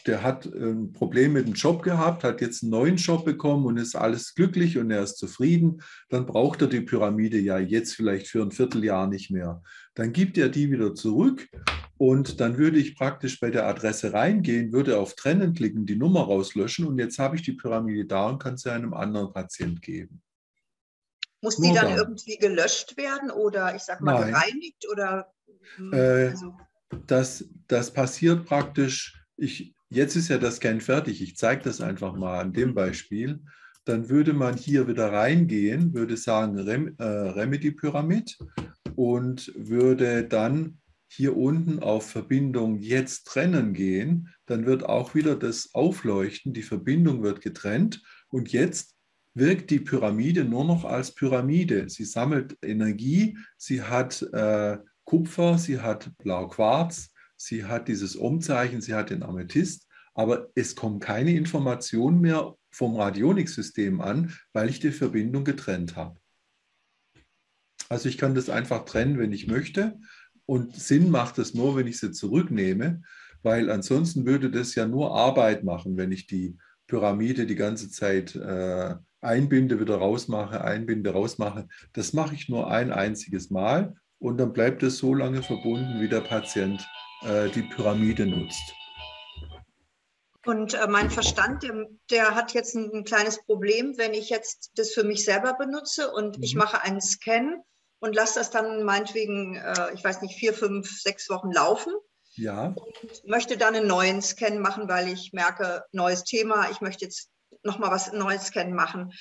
der hat ein Problem mit dem Job gehabt, hat jetzt einen neuen Job bekommen und ist alles glücklich und er ist zufrieden, dann braucht er die Pyramide ja jetzt vielleicht für ein Vierteljahr nicht mehr. Dann gibt er die wieder zurück und dann würde ich praktisch bei der Adresse reingehen, würde auf Trennen klicken, die Nummer rauslöschen und jetzt habe ich die Pyramide da und kann sie einem anderen Patient geben. Muss die dann irgendwie gelöscht werden oder ich sag mal gereinigt oder also. Das passiert praktisch, jetzt ist ja das Scan fertig, ich zeige das einfach mal an dem Beispiel. Dann würde man hier wieder reingehen, würde sagen Remedy-Pyramid und würde dann hier unten auf Verbindung jetzt trennen gehen. Dann wird auch wieder das aufleuchten, die Verbindung wird getrennt und jetzt wirkt die Pyramide nur noch als Pyramide. Sie sammelt Energie, sie hat Kupfer, sie hat Blau-Quarz, sie hat dieses Umzeichen, sie hat den Amethyst, aber es kommen keine Informationen mehr vom Radionik-System an, weil ich die Verbindung getrennt habe. Also ich kann das einfach trennen, wenn ich möchte und Sinn macht es nur, wenn ich sie zurücknehme, weil ansonsten würde das ja nur Arbeit machen, wenn ich die Pyramide die ganze Zeit einbinde, wieder rausmache, einbinde, rausmache. Das mache ich nur ein einziges Mal und dann bleibt es so lange verbunden, wie der Patient die Pyramide nutzt. Und mein Verstand, der hat jetzt ein kleines Problem, wenn ich jetzt das für mich selber benutze und ich mache einen Scan und lasse das dann meinetwegen, ich weiß nicht, 4, 5, 6 Wochen laufen. Ja. Und möchte dann einen neuen Scan machen, weil ich merke, neues Thema, ich möchte jetzt nochmal was neues Scan machen.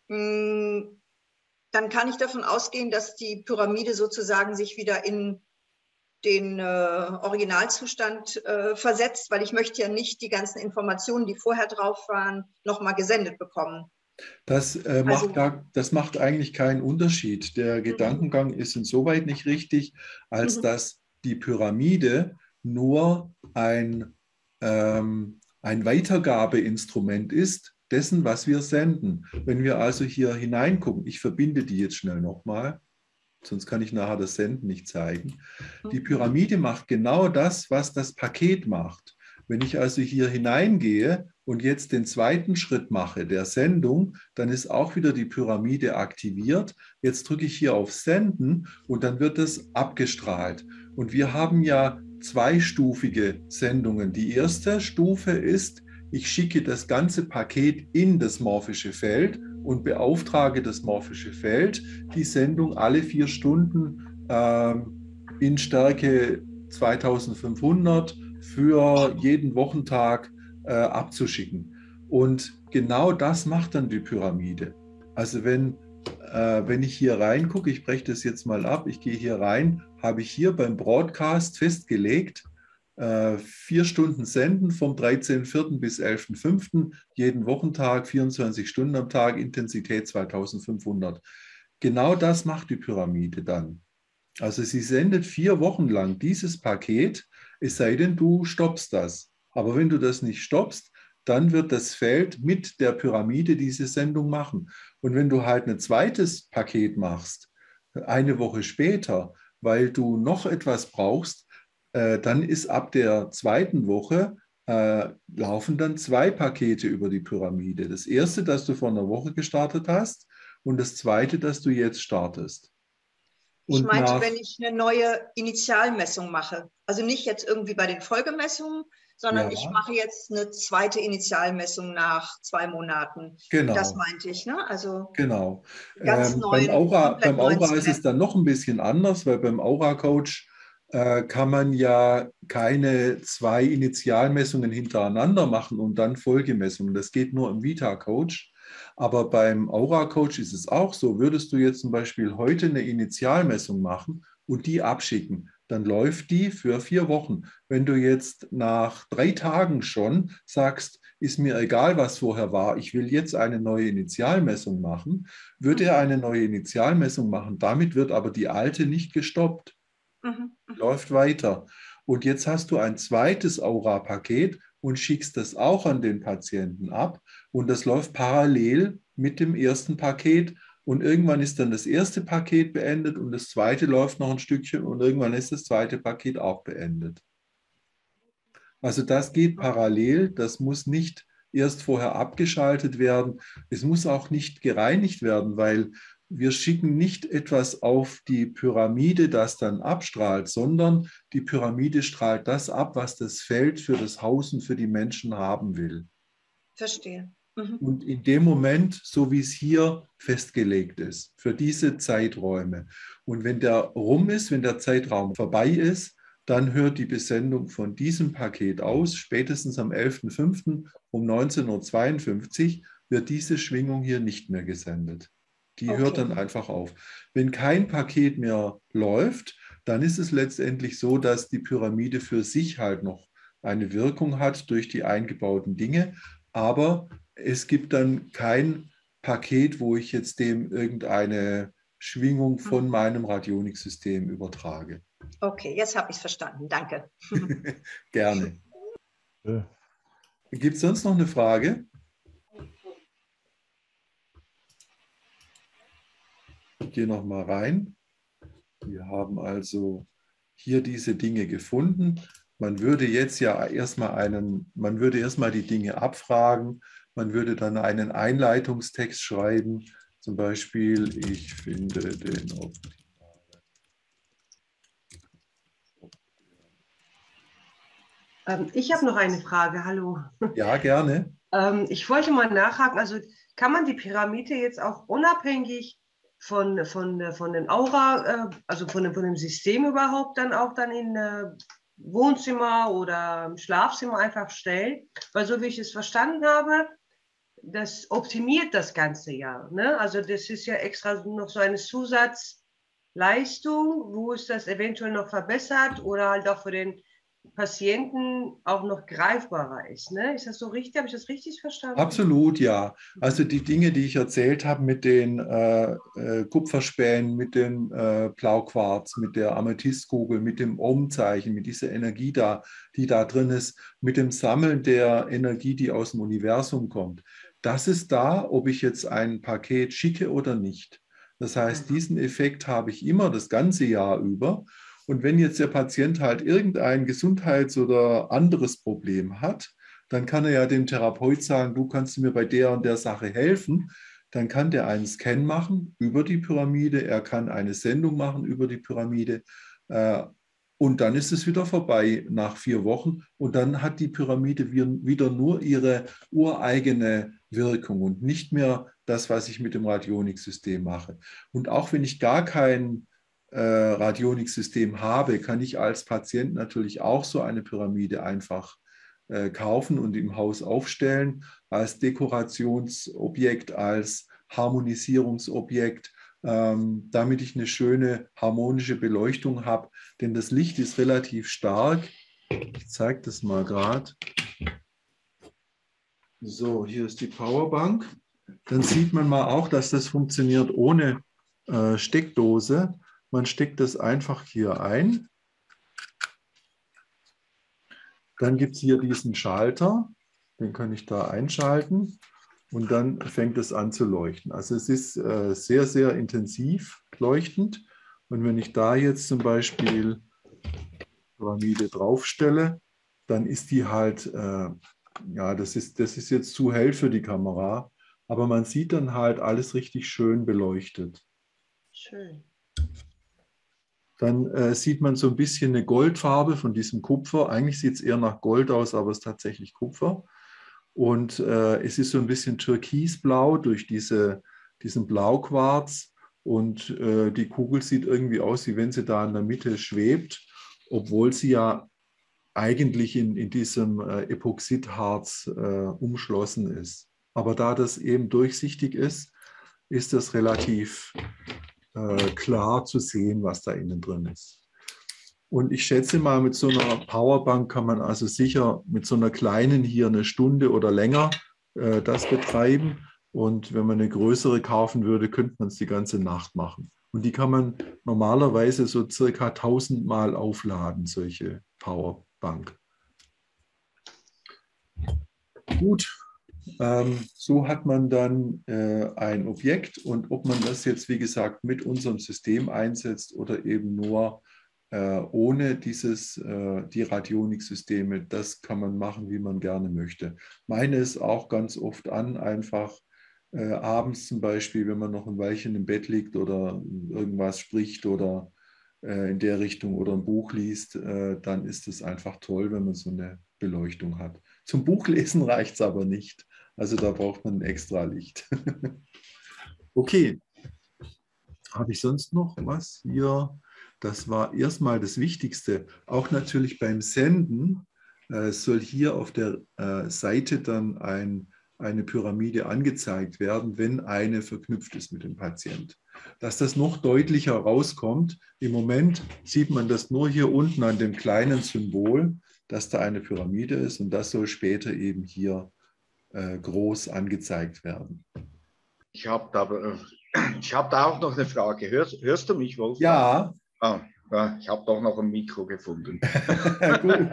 Dann kann ich davon ausgehen, dass die Pyramide sozusagen sich wieder in den Originalzustand versetzt, weil ich möchte ja nicht die ganzen Informationen, die vorher drauf waren, nochmal gesendet bekommen. Das macht eigentlich keinen Unterschied. Der Gedankengang ist insoweit nicht richtig, als dass die Pyramide nur ein Weitergabeinstrument ist dessen, was wir senden. Wenn wir also hier hineingucken, ich verbinde die jetzt schnell nochmal, sonst kann ich nachher das Senden nicht zeigen. Die Pyramide macht genau das, was das Paket macht. Wenn ich also hier hineingehe und jetzt den zweiten Schritt mache, der Sendung, dann ist auch wieder die Pyramide aktiviert. Jetzt drücke ich hier auf Senden und dann wird es abgestrahlt. Und wir haben ja zweistufige Sendungen. Die erste Stufe ist, ich schicke das ganze Paket in das morphische Feld und beauftrage das morphische Feld, die Sendung alle 4 Stunden in Stärke 2500 für jeden Wochentag abzuschicken. Und genau das macht dann die Pyramide. Also wenn ich hier reingucke, ich breche das jetzt mal ab, ich gehe hier rein, habe ich hier beim Broadcast festgelegt, 4 Stunden senden vom 13.04. bis 11.05. jeden Wochentag, 24 Stunden am Tag, Intensität 2500. Genau das macht die Pyramide dann. Also sie sendet 4 Wochen lang dieses Paket, es sei denn, du stoppst das. Aber wenn du das nicht stoppst, dann wird das Feld mit der Pyramide diese Sendung machen. Und wenn du halt ein zweites Paket machst, eine Woche später, weil du noch etwas brauchst, dann ist ab der 2. Woche laufen dann 2 Pakete über die Pyramide. Das erste, das du vor einer Woche gestartet hast und das zweite, das du jetzt startest. Ich meinte, wenn ich eine neue Initialmessung mache, also nicht jetzt irgendwie bei den Folgemessungen, sondern ich mache jetzt eine zweite Initialmessung nach 2 Monaten. Genau. Das meinte ich, ne? Also genau. Ganz beim Aura ist es dann noch ein bisschen anders, weil beim Aura-Coach kann man ja keine 2 Initialmessungen hintereinander machen und dann Folgemessungen. Das geht nur im Vita-Coach. Aber beim Aura-Coach ist es auch so, würdest du jetzt zum Beispiel heute eine Initialmessung machen und die abschicken, dann läuft die für 4 Wochen. Wenn du jetzt nach 3 Tagen schon sagst, ist mir egal, was vorher war, ich will jetzt eine neue Initialmessung machen, wird er eine neue Initialmessung machen. Damit wird aber die alte nicht gestoppt. Läuft weiter. Und jetzt hast du ein zweites Aura-Paket und schickst das auch an den Patienten ab. Und das läuft parallel mit dem ersten Paket. Und irgendwann ist dann das erste Paket beendet und das zweite läuft noch ein Stückchen und irgendwann ist das zweite Paket auch beendet. Also das geht parallel, das muss nicht erst vorher abgeschaltet werden. Es muss auch nicht gereinigt werden, weil wir schicken nicht etwas auf die Pyramide, das dann abstrahlt, sondern die Pyramide strahlt das ab, was das Feld für das Haus und für die Menschen haben will. Verstehe. Mhm. Und in dem Moment, so wie es hier festgelegt ist, für diese Zeiträume. Und wenn der rum ist, wenn der Zeitraum vorbei ist, dann hört die Besendung von diesem Paket aus. Spätestens am 11.05. um 19.52 Uhr wird diese Schwingung hier nicht mehr gesendet. Die hört dann einfach auf. Wenn kein Paket mehr läuft, dann ist es letztendlich so, dass die Pyramide für sich halt noch eine Wirkung hat durch die eingebauten Dinge. Aber es gibt dann kein Paket, wo ich jetzt dem irgendeine Schwingung von meinem Radioniksystem übertrage. Okay, jetzt habe ich es verstanden. Danke. Gerne. Gibt es sonst noch eine Frage? Ich gehe noch mal rein. Wir haben also hier diese Dinge gefunden. Man würde jetzt ja erstmal die Dinge abfragen. Man würde dann einen Einleitungstext schreiben. Zum Beispiel, ich finde den optimalen. Ich habe noch eine Frage. Hallo. Ja, gerne. Ich wollte mal nachhaken. Also kann man die Pyramide jetzt auch unabhängig von den Aura, also von dem System überhaupt dann in Wohnzimmer oder im Schlafzimmer einfach stellen? Weil so wie ich es verstanden habe, das optimiert das ganze ja. Ne? Also das ist ja extra noch so eine Zusatzleistung, wo es das eventuell noch verbessert oder halt auch für den Patienten auch noch greifbarer ist. Ne? Ist das so richtig? Habe ich das richtig verstanden? Absolut, ja. Also die Dinge, die ich erzählt habe mit den Kupferspänen, mit dem Blauquarz, mit der Amethystkugel, mit dem Om-Zeichen, mit dieser Energie da, die da drin ist, mit dem Sammeln der Energie, die aus dem Universum kommt. Das ist da, ob ich jetzt ein Paket schicke oder nicht. Das heißt, diesen Effekt habe ich immer das ganze Jahr über. Und wenn jetzt der Patient halt irgendein Gesundheits- oder anderes Problem hat, dann kann er ja dem Therapeut sagen, du kannst mir bei der und der Sache helfen. Dann kann der einen Scan machen über die Pyramide, er kann eine Sendung machen über die Pyramide und dann ist es wieder vorbei nach 4 Wochen und dann hat die Pyramide wieder nur ihre ureigene Wirkung und nicht mehr das, was ich mit dem Radioniksystem mache. Und auch wenn ich gar kein Radioniksystem habe, kann ich als Patient natürlich auch so eine Pyramide einfach kaufen und im Haus aufstellen, als Dekorationsobjekt, als Harmonisierungsobjekt, damit ich eine schöne harmonische Beleuchtung habe. Denn das Licht ist relativ stark. Ich zeige das mal gerade. So, hier ist die Powerbank. Dann sieht man mal auch, dass das funktioniert ohne Steckdose. Man steckt das einfach hier ein. Dann gibt es hier diesen Schalter, den kann ich da einschalten und dann fängt es an zu leuchten. Also es ist sehr, sehr intensiv leuchtend. Und wenn ich da jetzt zum Beispiel Pyramide draufstelle, dann ist die halt, ja, das ist jetzt zu hell für die Kamera, aber man sieht dann halt alles richtig schön beleuchtet. Schön. Dann sieht man so ein bisschen eine Goldfarbe von diesem Kupfer. Eigentlich sieht es eher nach Gold aus, aber es ist tatsächlich Kupfer. Und es ist so ein bisschen türkisblau durch diesen Blauquarz. Und die Kugel sieht irgendwie aus, wie wenn sie da in der Mitte schwebt, obwohl sie ja eigentlich in diesem Epoxidharz umschlossen ist. Aber da das eben durchsichtig ist, ist das relativ klar zu sehen, was da innen drin ist. Und ich schätze mal, mit so einer Powerbank kann man also sicher mit so einer kleinen hier 1 Stunde oder länger das betreiben. Und wenn man eine größere kaufen würde, könnte man es die ganze Nacht machen. Und die kann man normalerweise so circa 1000 Mal aufladen, solche Powerbank. Gut. So hat man dann ein Objekt und ob man das jetzt, wie gesagt, mit unserem System einsetzt oder eben nur ohne die Radionik-Systeme. Das kann man machen, wie man gerne möchte. Meine ist auch ganz oft an, einfach abends zum Beispiel, wenn man noch ein Weilchen im Bett liegt oder irgendwas spricht oder in der Richtung oder ein Buch liest, dann ist es einfach toll, wenn man so eine Beleuchtung hat. Zum Buchlesen reicht es aber nicht. Also da braucht man ein extra Licht. Okay. Habe ich sonst noch was hier? Das war erstmal das Wichtigste. Auch natürlich beim Senden soll hier auf der Seite dann eine Pyramide angezeigt werden, wenn eine verknüpft ist mit dem Patient. Dass das noch deutlicher rauskommt, im Moment sieht man das nur hier unten an dem kleinen Symbol, dass da eine Pyramide ist und das soll später eben hier groß angezeigt werden. Ich habe da auch noch eine Frage. Hörst du mich, Wolfgang? Ja. Ja, ich habe doch noch ein Mikro gefunden. Gut.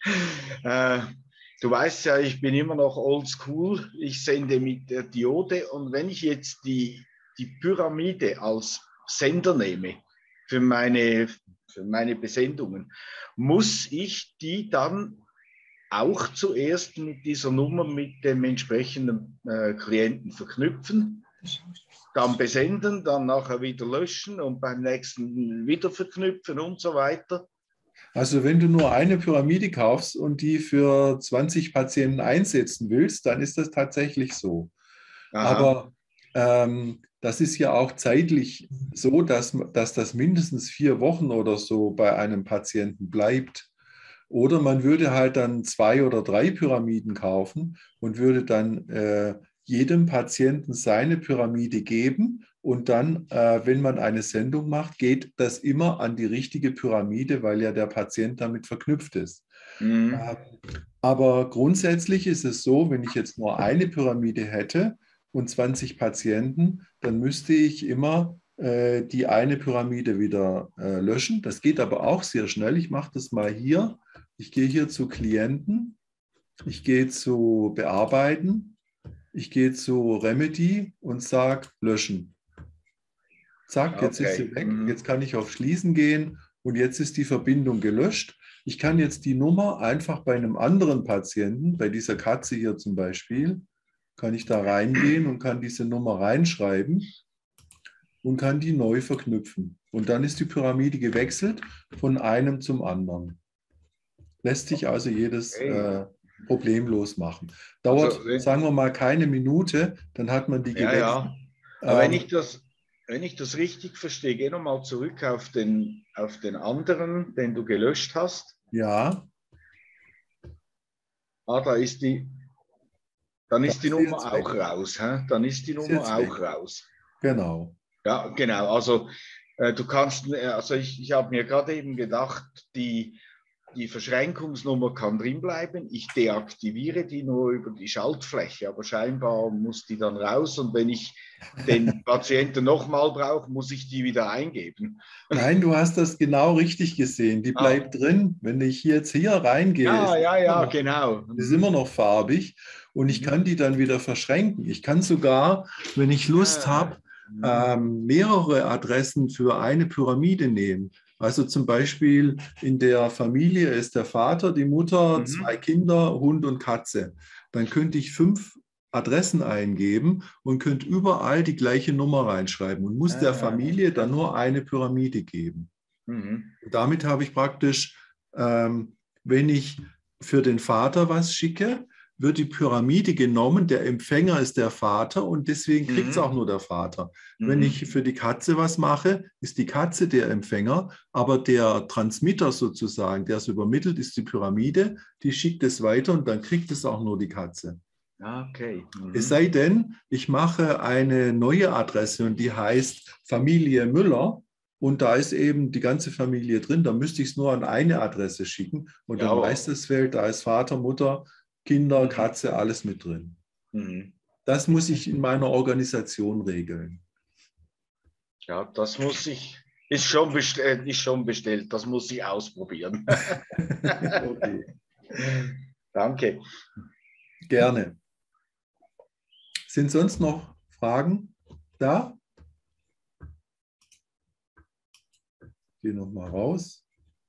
Du weißt ja, ich bin immer noch oldschool. Ich sende mit der Diode und wenn ich jetzt die Pyramide als Sender nehme für meine Besendungen, muss ich die dann auch zuerst mit dieser Nummer mit dem entsprechenden Klienten verknüpfen, dann besenden, dann nachher wieder löschen und beim nächsten wieder verknüpfen und so weiter. Also wenn du nur eine Pyramide kaufst und die für 20 Patienten einsetzen willst, dann ist das tatsächlich so. Aha. Aber das ist ja auch zeitlich so, dass das mindestens 4 Wochen oder so bei einem Patienten bleibt. Oder man würde halt dann 2 oder 3 Pyramiden kaufen und würde dann jedem Patienten seine Pyramide geben. Und dann, wenn man eine Sendung macht, geht das immer an die richtige Pyramide, weil ja der Patient damit verknüpft ist. Mhm. Aber grundsätzlich ist es so, wenn ich jetzt nur eine Pyramide hätte und 20 Patienten, dann müsste ich immer die eine Pyramide wieder löschen. Das geht aber auch sehr schnell. Ich mache das mal hier. Ich gehe hier zu Klienten, ich gehe zu Bearbeiten, ich gehe zu Remedy und sage Löschen. Zack, jetzt ist sie weg. Jetzt kann ich auf Schließen gehen und jetzt ist die Verbindung gelöscht. Ich kann jetzt die Nummer einfach bei einem anderen Patienten, bei dieser Katze hier zum Beispiel, kann ich da reingehen und kann diese Nummer reinschreiben und kann die neu verknüpfen. Und dann ist die Pyramide gewechselt von einem zum anderen. Lässt sich also jedes problemlos machen. Dauert, also, sagen wir mal, keine Minute, dann hat man die gewechselt. Ja. Aber wenn ich das richtig verstehe, geh nochmal zurück auf den anderen, den du gelöscht hast. Ja. Dann ist die Nummer auch raus. Dann ist die Nummer auch raus. Genau. Ja, genau. Also du kannst, ich habe mir gerade eben gedacht, die Verschränkungsnummer kann drin bleiben. Ich deaktiviere die nur über die Schaltfläche, aber scheinbar muss die dann raus. Und wenn ich den Patienten nochmal brauche, muss ich die wieder eingeben. Nein, du hast das genau richtig gesehen. Die bleibt drin. Wenn ich jetzt hier reingehe, genau. Ist immer noch farbig und ich kann die dann wieder verschränken. Ich kann sogar, wenn ich Lust habe, mehrere Adressen für eine Pyramide nehmen. Also zum Beispiel in der Familie ist der Vater, die Mutter, 2 Kinder, Hund und Katze. Dann könnte ich 5 Adressen eingeben und könnte überall die gleiche Nummer reinschreiben und muss der Familie dann nur eine Pyramide geben. Und damit habe ich praktisch, wenn ich für den Vater was schicke, wird die Pyramide genommen, der Empfänger ist der Vater und deswegen kriegt es auch nur der Vater. Wenn ich für die Katze was mache, ist die Katze der Empfänger, aber der Transmitter sozusagen, der es übermittelt, ist die Pyramide, die schickt es weiter und dann kriegt es auch nur die Katze. Okay. Es sei denn, ich mache eine neue Adresse und die heißt Familie Müller und da ist eben die ganze Familie drin, da müsste ich es nur an eine Adresse schicken und dann weiß das Feld, da ist Vater, Mutter, Kinder, Katze, alles mit drin. Das muss ich in meiner Organisation regeln. Ja, das muss ich, ist schon bestellt, das muss ich ausprobieren. Okay. Danke. Gerne. Sind sonst noch Fragen da? Ich gehe noch mal raus.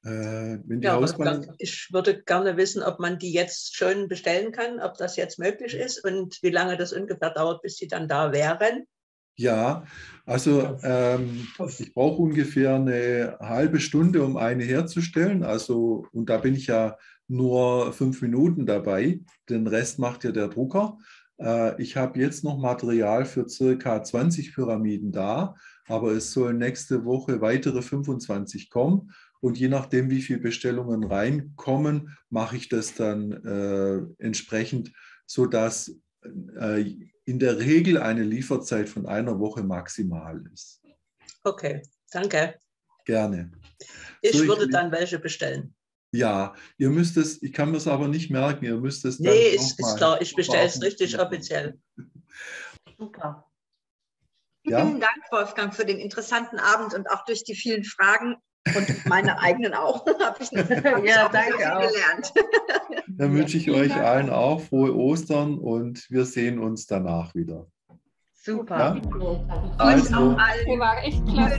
Wenn die Ja, Hausbank... ich würde gerne wissen, ob man die jetzt schon bestellen kann, ob das jetzt möglich ist und wie lange das ungefähr dauert, bis sie dann da wären. Ja, also ich brauche ungefähr eine halbe Stunde, um eine herzustellen. Also, und da bin ich ja nur 5 Minuten dabei. Den Rest macht ja der Drucker. Ich habe jetzt noch Material für circa 20 Pyramiden da, aber es sollen nächste Woche weitere 25 kommen. Und je nachdem, wie viele Bestellungen reinkommen, mache ich das dann entsprechend, sodass in der Regel eine Lieferzeit von 1 Woche maximal ist. Okay, danke. Gerne. Ich würde dann welche bestellen. Ja, ihr müsst es, ich kann mir es aber nicht merken, ihr müsst es dann. Nee, ist klar, ich bestelle es richtig offiziell. Super. Ja? Vielen Dank, Wolfgang, für den interessanten Abend und auch durch die vielen Fragen und meine eigenen auch. Habe ich Ja, danke auch. gelernt. Dann wünsche ich euch allen auch frohe Ostern und wir sehen uns danach wieder. Super. Ja? Also, Also, allen War echt klasse.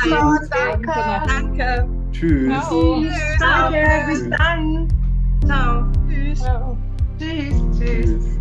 Danke. tschüss. Ciao. Danke, bis dann. Ciao. Tschüss. Ciao. Tschüss. Tschüss.